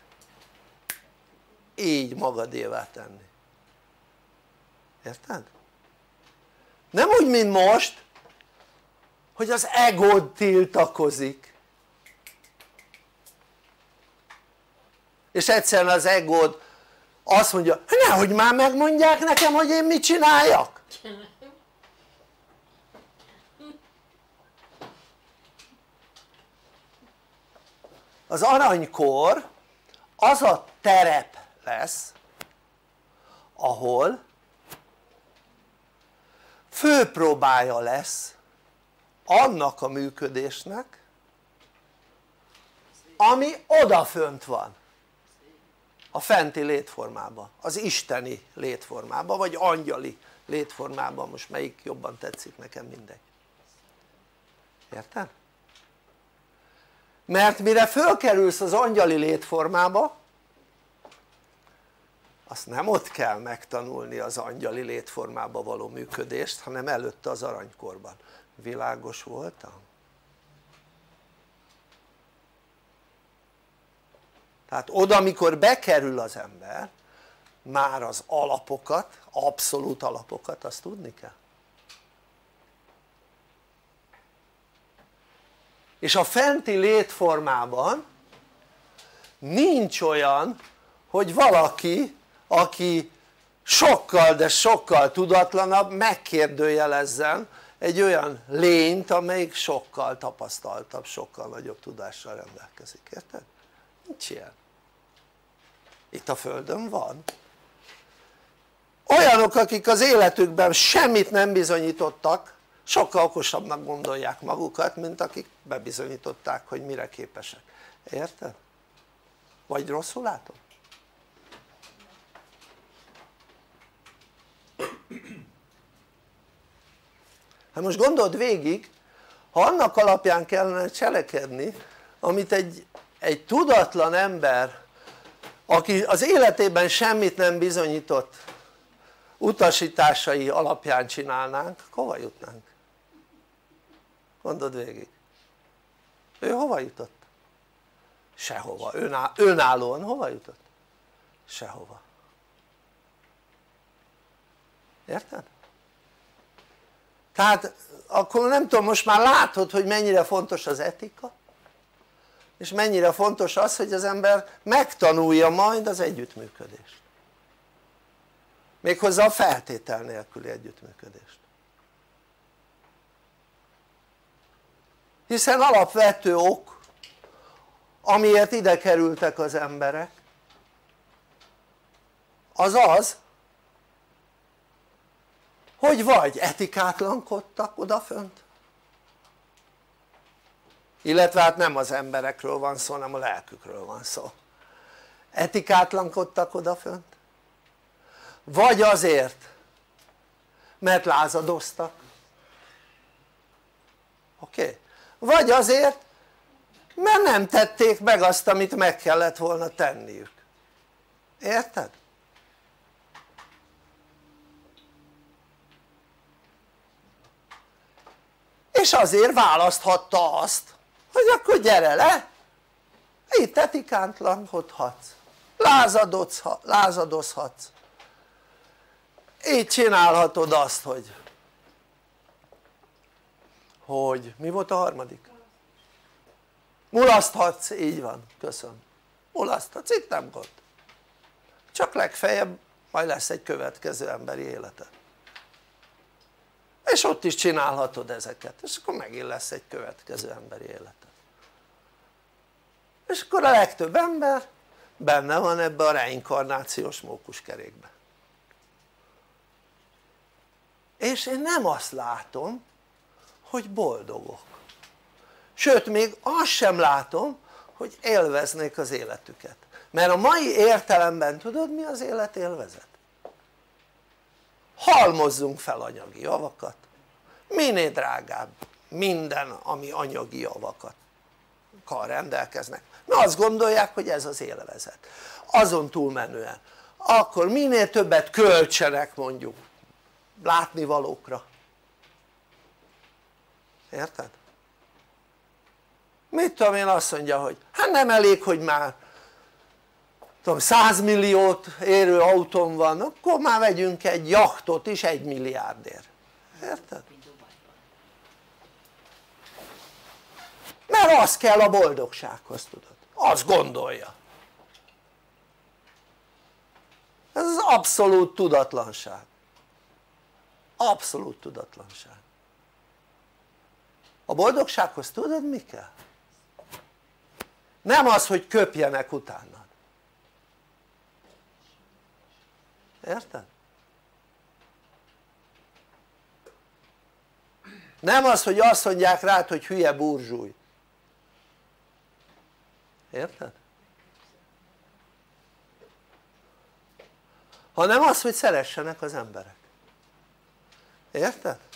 így magadévá tenni, érted? Nem úgy mint most, hogy az egód tiltakozik és egyszerűen az egód azt mondja, nehogy már megmondják nekem, hogy én mit csináljak. Az aranykor az a terep lesz, ahol főpróbája lesz annak a működésnek, ami odafönt van a fenti létformában, az isteni létformában, vagy angyali létformában, most melyik jobban tetszik nekem, mindegy, érted? Mert mire fölkerülsz az angyali létformába, azt nem ott kell megtanulni az angyali létformába való működést, hanem előtte az aranykorban. Világos voltam? Tehát oda, amikor bekerül az ember, már az alapokat, abszolút alapokat, azt tudni kell. És a fenti létformában nincs olyan, hogy valaki, aki sokkal, de sokkal tudatlanabb, megkérdőjelezzen egy olyan lényt, amelyik sokkal tapasztaltabb, sokkal nagyobb tudással rendelkezik, érted? Nincs ilyen. itt a földön van. Olyanok, akik az életükben semmit nem bizonyítottak, sokkal okosabbnak gondolják magukat, mint akik bebizonyították, hogy mire képesek. Érted? Vagy rosszul látom? Hát most gondold végig, ha annak alapján kellene cselekedni, amit egy, egy tudatlan ember, aki az életében semmit nem bizonyított utasításai alapján csinálnánk, hova jutnánk? Gondold végig. Ő hova jutott? Sehova. Öná, önállóan hova jutott? Sehova. Érted? Tehát akkor nem tudom, most már látod, hogy mennyire fontos az etika, és mennyire fontos az, hogy az ember megtanulja majd az együttműködést, méghozzá a feltétel nélküli együttműködést, hiszen alapvető ok, amiért ide kerültek az emberek, az az, hogy vagy etikátlankodtak odafönt, illetve hát nem az emberekről van szó, hanem a lelkükről van szó, etikátlankodtak odafönt, vagy azért, mert lázadoztak, oké? Okay? Vagy azért, mert nem tették meg azt, amit meg kellett volna tenniük, érted? És azért választhatta azt, hogy akkor gyere le, itt etikátlankodhatsz, lázadozhatsz, így csinálhatod azt, hogy hogy mi volt a harmadik? mulaszthatsz, így van, köszönöm, mulaszthatsz, itt nem gond, csak legfeljebb majd lesz egy következő emberi életed, és ott is csinálhatod ezeket, és akkor megint lesz egy következő emberi életed, és akkor a legtöbb ember benne van ebbe a reinkarnációs mókuskerékbe, és én nem azt látom, hogy boldogok, sőt még azt sem látom, hogy élveznék az életüket, mert a mai értelemben tudod mi az élet élvezet? Halmozzunk fel anyagi javakat, minél drágább minden, ami anyagi javakkal rendelkeznek, na azt gondolják, hogy ez az élvezet, azon túlmenően akkor minél többet költsenek mondjuk látnivalókra, érted? mit tudom én, azt mondja, hogy hát nem elég, hogy már tudom száz milliót érő autón van, akkor már vegyünk egy jachtot is egy milliárdért, érted? mert az kell a boldogsághoz, tudod, azt gondolja, ez az abszolút tudatlanság, abszolút tudatlanság. A boldogsághoz tudod mi kell? Nem az, hogy köpjenek utánad, érted? nem az, hogy azt mondják rád, hogy hülye burzsúj, érted? hanem az, hogy szeressenek az emberek, érted?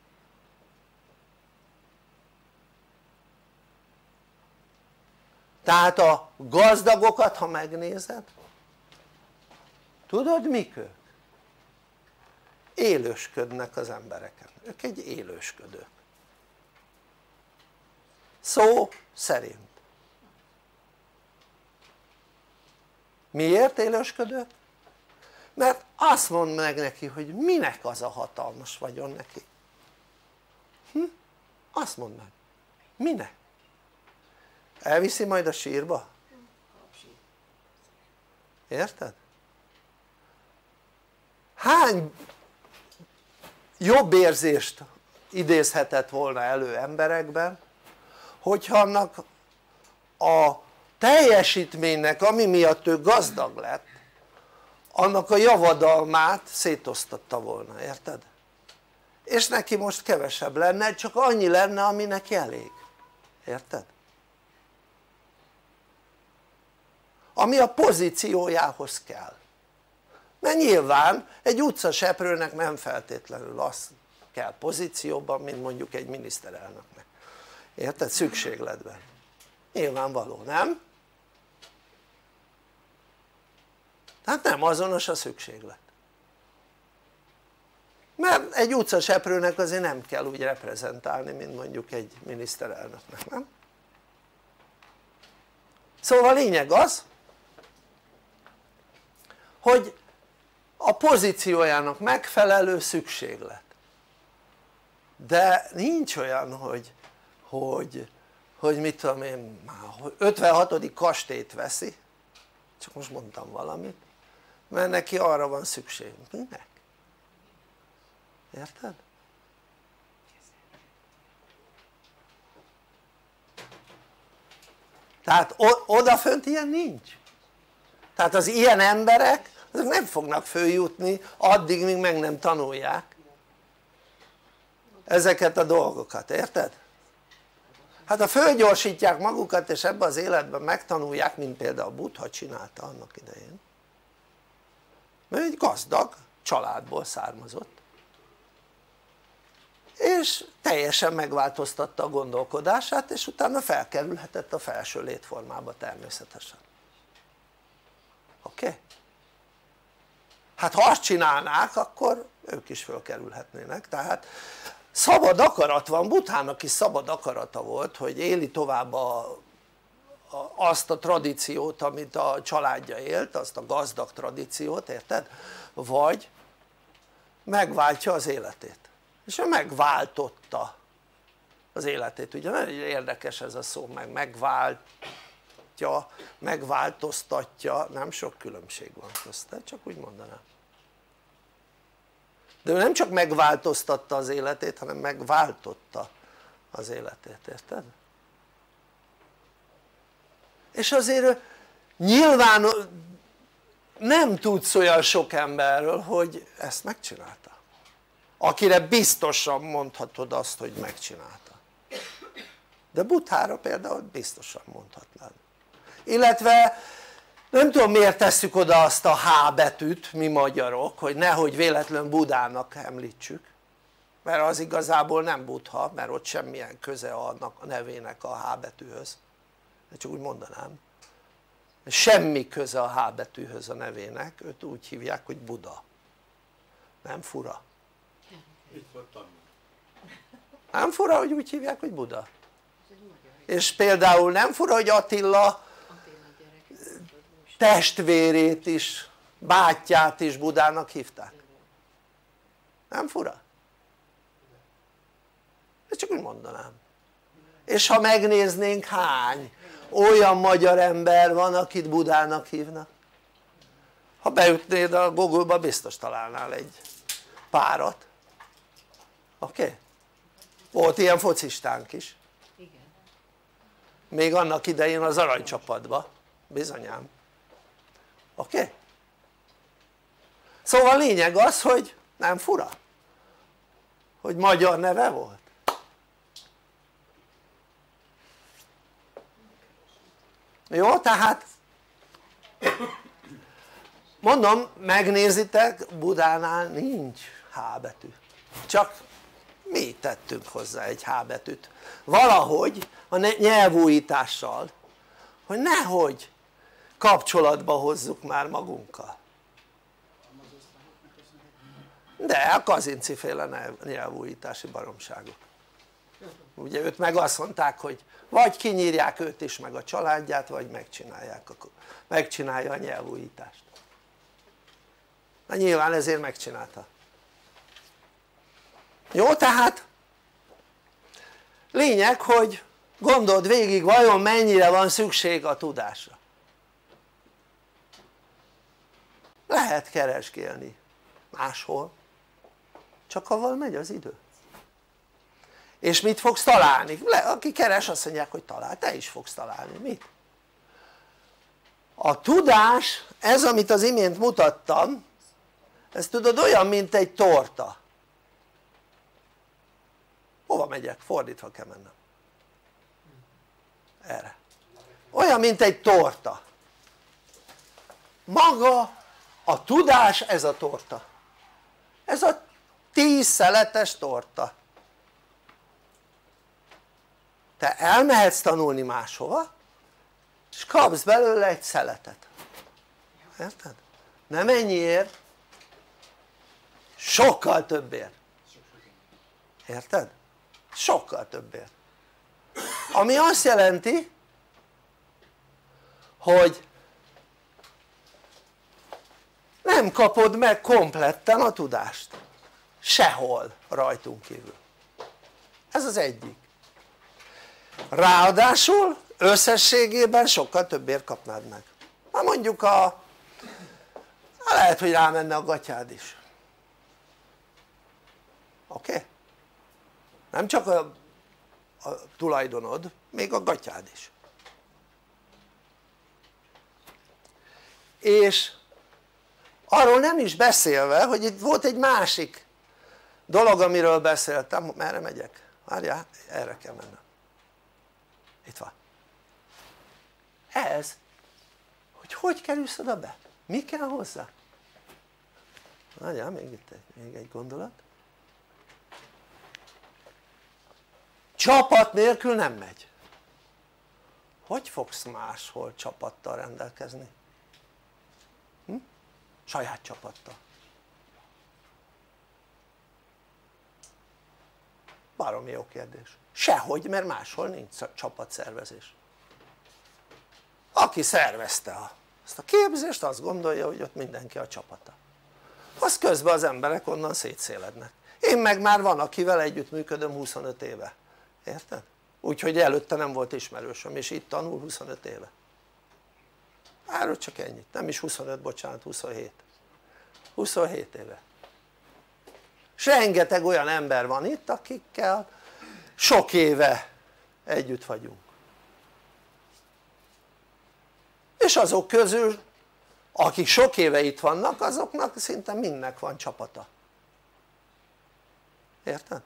tehát a gazdagokat ha megnézed, tudod mik ők? élősködnek az embereken, ők egy élősködők, szó szerint. miért élősködők? mert azt mondd meg neki, hogy minek az a hatalmas vagyon neki, hm? azt mondd meg, minek? elviszi majd a sírba? érted? hány jobb érzést idézhetett volna elő emberekben, hogyha annak a teljesítménynek, ami miatt ő gazdag lett, annak a javadalmát szétosztatta volna, érted? És neki most kevesebb lenne, csak annyi lenne, ami neki elég, érted? Ami a pozíciójához kell, mert nyilván egy utcaseprőnek nem feltétlenül az kell pozícióban, mint mondjuk egy miniszterelnöknek, érted? Szükségletben, nyilvánvaló, nem? tehát nem azonos a szükséglet, mert egy utcaseprőnek azért nem kell úgy reprezentálni, mint mondjuk egy miniszterelnöknek, nem? Szóval a lényeg az, hogy a pozíciójának megfelelő szükséglet, de nincs olyan, hogy, hogy, hogy mit tudom én, ötvenhatodik kastélyt veszi, csak most mondtam valamit, mert neki arra van szükség. Minek? Érted? Tehát odafönt ilyen nincs, tehát az ilyen emberek azok nem fognak följutni addig, míg meg nem tanulják ezeket a dolgokat, érted? hát ha fölgyorsítják magukat és ebbe az életben megtanulják, mint például Buddha csinálta annak idején, mert egy gazdag családból származott és teljesen megváltoztatta a gondolkodását, és utána felkerülhetett a felső létformába természetesen, oké? Okay? hát ha azt csinálnák, akkor ők is fölkerülhetnének, tehát szabad akarat van, Buddhának is szabad akarata volt, hogy éli tovább a, a, azt a tradíciót, amit a családja élt, azt a gazdag tradíciót, érted? vagy megváltja az életét, és ő megváltotta az életét, ugye nagyon érdekes ez a szó, meg megváltja, megváltoztatja, nem sok különbség van közte, csak úgy mondanám, de ő nem csak megváltoztatta az életét, hanem megváltotta az életét, érted? és azért nyilván nem tudsz olyan sok emberről, hogy ezt megcsinálta, akire biztosan mondhatod azt, hogy megcsinálta, de Buddhára például biztosan mondhatnád, illetve nem tudom miért tesszük oda azt a H betűt mi magyarok, hogy nehogy véletlen Budának említsük, mert az igazából nem Buddha, mert ott semmilyen köze annak a nevének a H betűhöz, de csak úgy mondanám, semmi köze a H betűhöz a nevének, őt úgy hívják, hogy Buda, nem fura? nem fura, hogy úgy hívják, hogy Buda? és például nem fura, hogy Attila testvérét is, bátyját is Budának hívták? nem fura? ezt csak úgy mondanám. és ha megnéznénk, hány olyan magyar ember van, akit Budának hívnak? ha beütnéd a Google-ba, biztos találnál egy párat, oké? Okay? volt ilyen focistánk is, még annak idején az aranycsapatban, bizonyám, oké? Okay? szóval a lényeg az, hogy nem fura, hogy magyar neve volt. Jó, tehát mondom, megnézitek, Budánál nincs H betű, csak mi tettünk hozzá egy H betűt valahogy a nyelvújítással, hogy nehogy kapcsolatba hozzuk már magunkkal. de a Kazinci féle nyelvújítási baromságok, ugye őt meg azt mondták, hogy vagy kinyírják őt is meg a családját, vagy megcsinálják, megcsinálja a nyelvújítást. na nyilván ezért megcsinálta. jó, tehát lényeg, hogy gondold végig, vajon mennyire van szükség a tudásra. lehet keresgélni máshol, csak avval megy az idő. és mit fogsz találni? aki keres azt mondják, hogy talál, te is fogsz találni, mit? A tudás, ez amit az imént mutattam, ez tudod olyan mint egy torta. Hova megyek? Fordítva kell mennem. Erre. Olyan mint egy torta. Maga a tudás ez a torta. Ez a tíz szeletes torta. Te elmehetsz tanulni máshova és kapsz belőle egy szeletet. Érted? Nem ennyiért, sokkal többért. Érted? Sokkal többért. Ami azt jelenti, hogy nem kapod meg kompletten a tudást. Sehol rajtunk kívül. Ez az egyik. Ráadásul összességében sokkal többért kapnád meg. Na mondjuk a lehet hogy rámenne a gatyád is. Oké? Okay? Nem csak a, a tulajdonod, még a gatyád is. És arról nem is beszélve, hogy itt volt egy másik dolog amiről beszéltem. Merre megyek? Várjál, erre kell mennem. Itt van. Ez, hogy hogy kerülsz oda be? Mi kell hozzá? Várjál, még itt egy, még egy gondolat. Csapat nélkül nem megy. Hogy fogsz máshol csapattal rendelkezni? Hm? Saját csapattal. Baromi jó kérdés. Sehogy, mert máshol nincs csapatszervezés. Aki szervezte a, azt a képzést, azt gondolja, hogy ott mindenki a csapata. Az közben az emberek onnan szétszélednek. Én meg már van akivel együttműködöm huszonöt éve. Érted? Úgyhogy előtte nem volt ismerősöm és itt tanul huszonöt éve. Erről csak ennyit, nem is huszonöt, bocsánat, huszonhét. huszonhét éve. És rengeteg olyan ember van itt akikkel sok éve együtt vagyunk. És azok közül akik sok éve itt vannak azoknak szinte mindnek van csapata. Érted?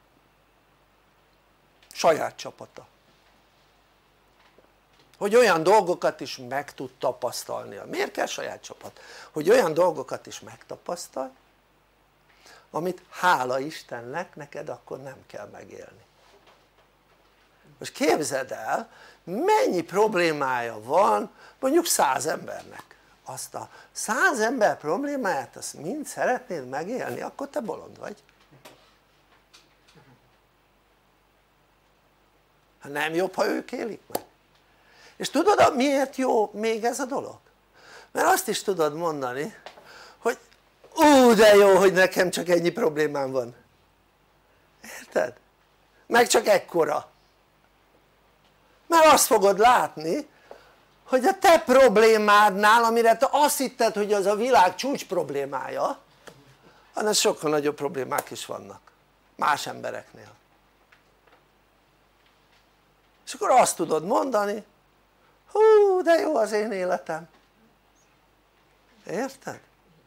Saját csapata. Hogy olyan dolgokat is meg tud tapasztalnia. Miért kell saját csapat? Hogy olyan dolgokat is megtapasztalj amit hála Istennek neked akkor nem kell megélni. Most képzeld el mennyi problémája van mondjuk száz embernek. Azt a száz ember problémáját azt mind szeretnéd megélni, akkor te bolond vagy. Nem jobb ha ők élik meg? És tudod miért jó még ez a dolog? Mert azt is tudod mondani hogy ú de jó hogy nekem csak ennyi problémám van, érted? meg csak ekkora, mert azt fogod látni hogy a te problémádnál amire te azt hitted hogy az a világ csúcs problémája annál sokkal nagyobb problémák is vannak más embereknél. És akkor azt tudod mondani hú de jó az én életem, érted?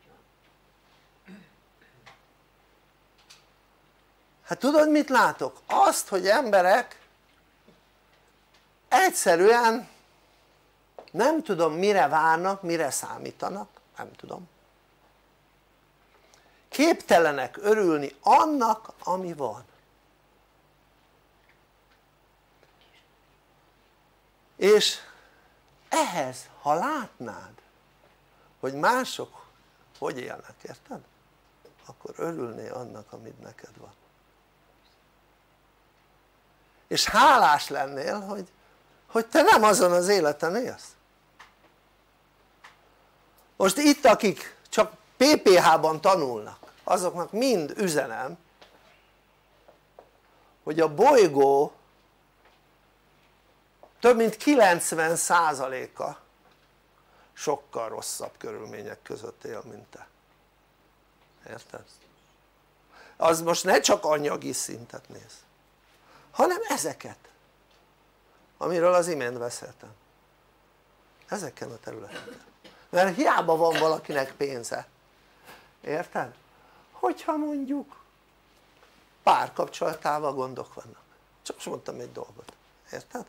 Hát tudod mit látok? Azt hogy emberek egyszerűen nem tudom mire várnak, mire számítanak, nem tudom, képtelenek örülni annak ami van. És ehhez ha látnád hogy mások hogy élnek, érted? akkor örülnél annak amit neked van és hálás lennél hogy, hogy te nem azon az életen élsz. Most itt akik csak pé pé há-ban tanulnak azoknak mind üzenem hogy a bolygó több mint kilencven százaléka sokkal rosszabb körülmények között él mint te, érted? az most ne csak anyagi szintet néz hanem ezeket amiről az imént beszéltem, ezeken a területeken, mert hiába van valakinek pénze, érted? Hogyha mondjuk párkapcsolatával gondok vannak, csak most mondtam egy dolgot, érted?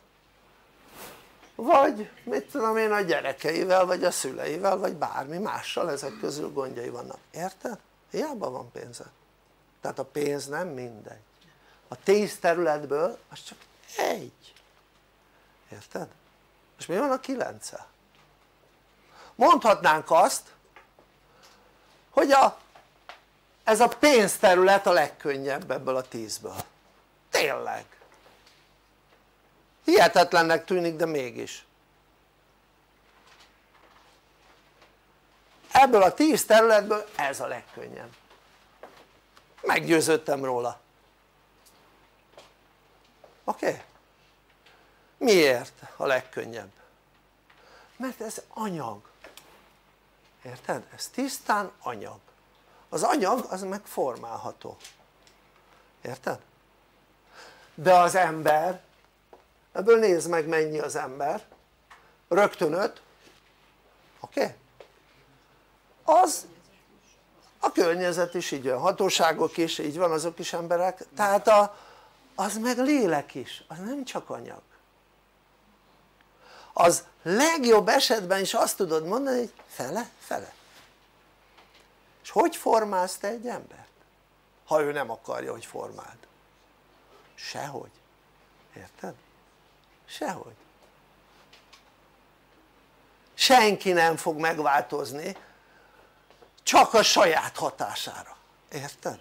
vagy mit tudom én a gyerekeivel vagy a szüleivel vagy bármi mással ezek közül gondjai vannak, érted? hiába van pénze, tehát a pénz nem mindegy, a tíz területből az csak egy, érted? és mi van a kilenccel? mondhatnánk azt hogy a, ez a pénzterület a legkönnyebb ebből a tízből, tényleg hihetetlennek tűnik, de mégis ebből a tíz területből ez a legkönnyebb, meggyőződtem róla, oké? Okay? miért a legkönnyebb? mert ez anyag, érted? ez tisztán anyag, az anyag az meg formálható, érted? de az ember, ebből nézd meg mennyi az ember, rögtön öt, oké? Okay? az a környezet is így van, hatóságok is így van, azok is emberek, tehát a, az meg lélek is, az nem csak anyag, az legjobb esetben is azt tudod mondani hogy fele, fele. és hogy formálsz te egy embert? ha ő nem akarja hogy formáld, sehogy, érted? sehogy, senki nem fog megváltozni csak a saját hatására, érted?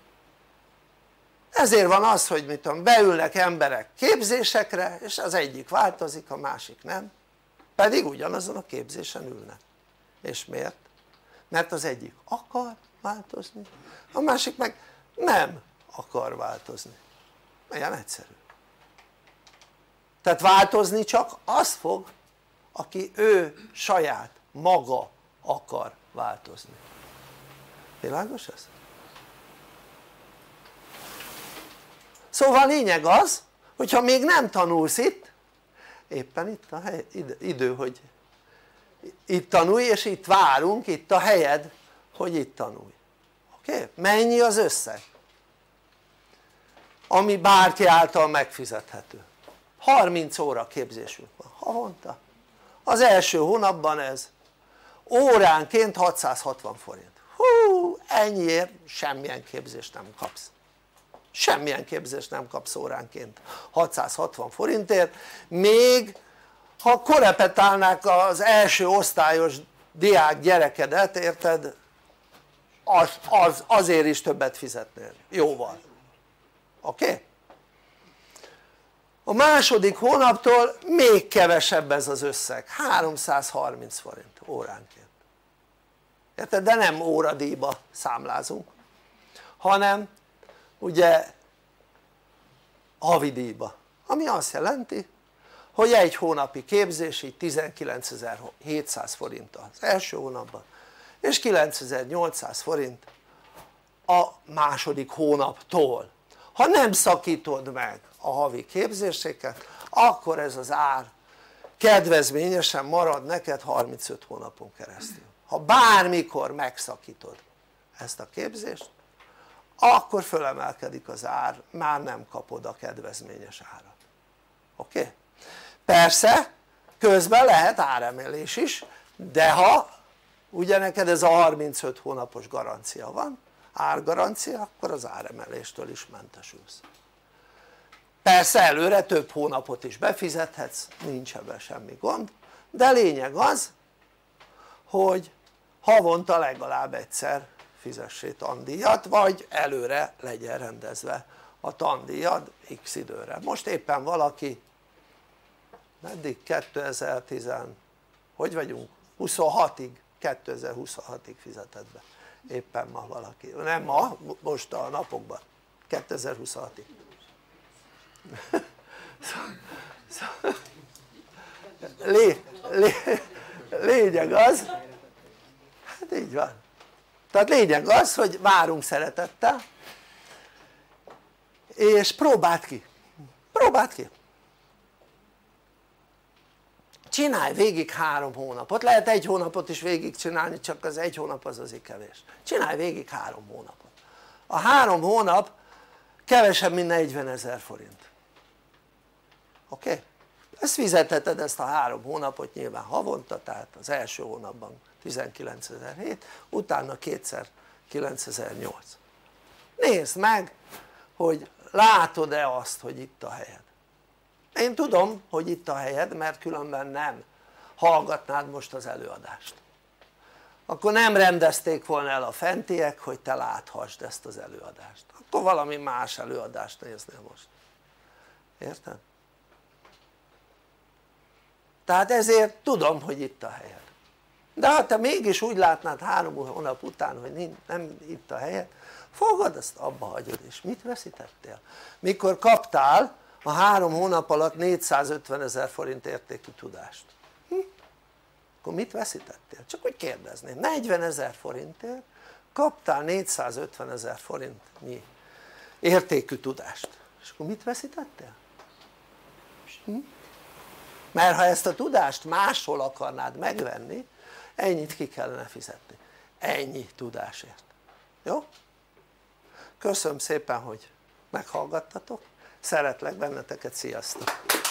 ezért van az hogy mit tudom, beülnek emberek képzésekre és az egyik változik, a másik nem, pedig ugyanazon a képzésen ülnek. és miért? mert az egyik akar változni, a másik meg nem akar változni, ilyen egyszerű. tehát változni csak az fog aki ő saját maga akar változni, világos ez? szóval a lényeg az hogyha még nem tanulsz itt, éppen itt a hely, idő hogy itt tanulj és itt várunk, itt a helyed hogy itt tanulj, oké? Okay? mennyi az összeg? ami bárki által megfizethető, harminc óra képzésünk van havonta, az első hónapban ez óránként hatszázhatvan forint, hú, ennyiért semmilyen képzést nem kapsz, semmilyen képzést nem kapsz óránként hatszázhatvan forintért, még ha korepetálnák az első osztályos diák gyerekedet, érted? Az, az, azért is többet fizetnél, jóval, oké? Okay? a második hónaptól még kevesebb ez az összeg, háromszázharminc forint óránként, érted? de nem óradíjba számlázunk hanem ugye havidíjba, ami azt jelenti hogy egy hónapi képzés így tizenkilencezer-hétszáz forint az első hónapban és kilencezer-nyolcszáz forint a második hónaptól. Ha nem szakítod meg a havi képzéseket akkor ez az ár kedvezményesen marad neked harmincöt hónapon keresztül. Ha bármikor megszakítod ezt a képzést akkor fölemelkedik az ár, már nem kapod a kedvezményes árat, oké? Okay? persze közben lehet áremelés is, de ha ugye neked ez a harmincöt hónapos garancia van, árgarancia, akkor az áremeléstől is mentesülsz. persze előre több hónapot is befizethetsz, nincs ebben semmi gond, de lényeg az hogy havonta legalább egyszer fizessél tandíjat, vagy előre legyen rendezve a tandíjad x időre. most éppen valaki meddig? kétezer-tíz, hogy vagyunk? huszonhatig, kétezer-huszonhatig fizetett be éppen ma valaki, nem ma, most a napokban, kétezer-huszonhatig lé, lé, lényeg az, hát így van, tehát lényeg az hogy várunk szeretettel és próbáld ki, próbáld ki, csinálj végig három hónapot, lehet egy hónapot is végig csinálni, csak az egy hónap az azért kevés, csinálj végig három hónapot. A három hónap kevesebb mint negyvenezer forint, oké? Okay? Ezt fizetheted, ezt a három hónapot nyilván havonta, tehát az első hónapban tizenkilencezer-hét, utána kétszer kilencezer-nyolc. Nézd meg, hogy látod-e azt, hogy itt a helyed. Én tudom, hogy itt a helyed, mert különben nem hallgatnád most az előadást. Akkor nem rendezték volna el a fentiek, hogy te láthassd ezt az előadást. Akkor valami más előadást néznél most. Érted? Tehát ezért tudom, hogy itt a helyed. De ha te mégis úgy látnád három hónap után, hogy nem itt a helyed, fogod, azt abba hagyod, és mit veszítettél? Mikor kaptál a három hónap alatt négyszázötven ezer forint értékű tudást, hm? akkor mit veszítettél? Csak úgy kérdezném, negyven ezer forintért kaptál négyszázötven ezer forintnyi értékű tudást, és akkor mit veszítettél? Hm? Mert ha ezt a tudást máshol akarnád megvenni, ennyit ki kellene fizetni, ennyi tudásért, jó? Köszönöm szépen, hogy meghallgattatok, szeretlek benneteket, sziasztok!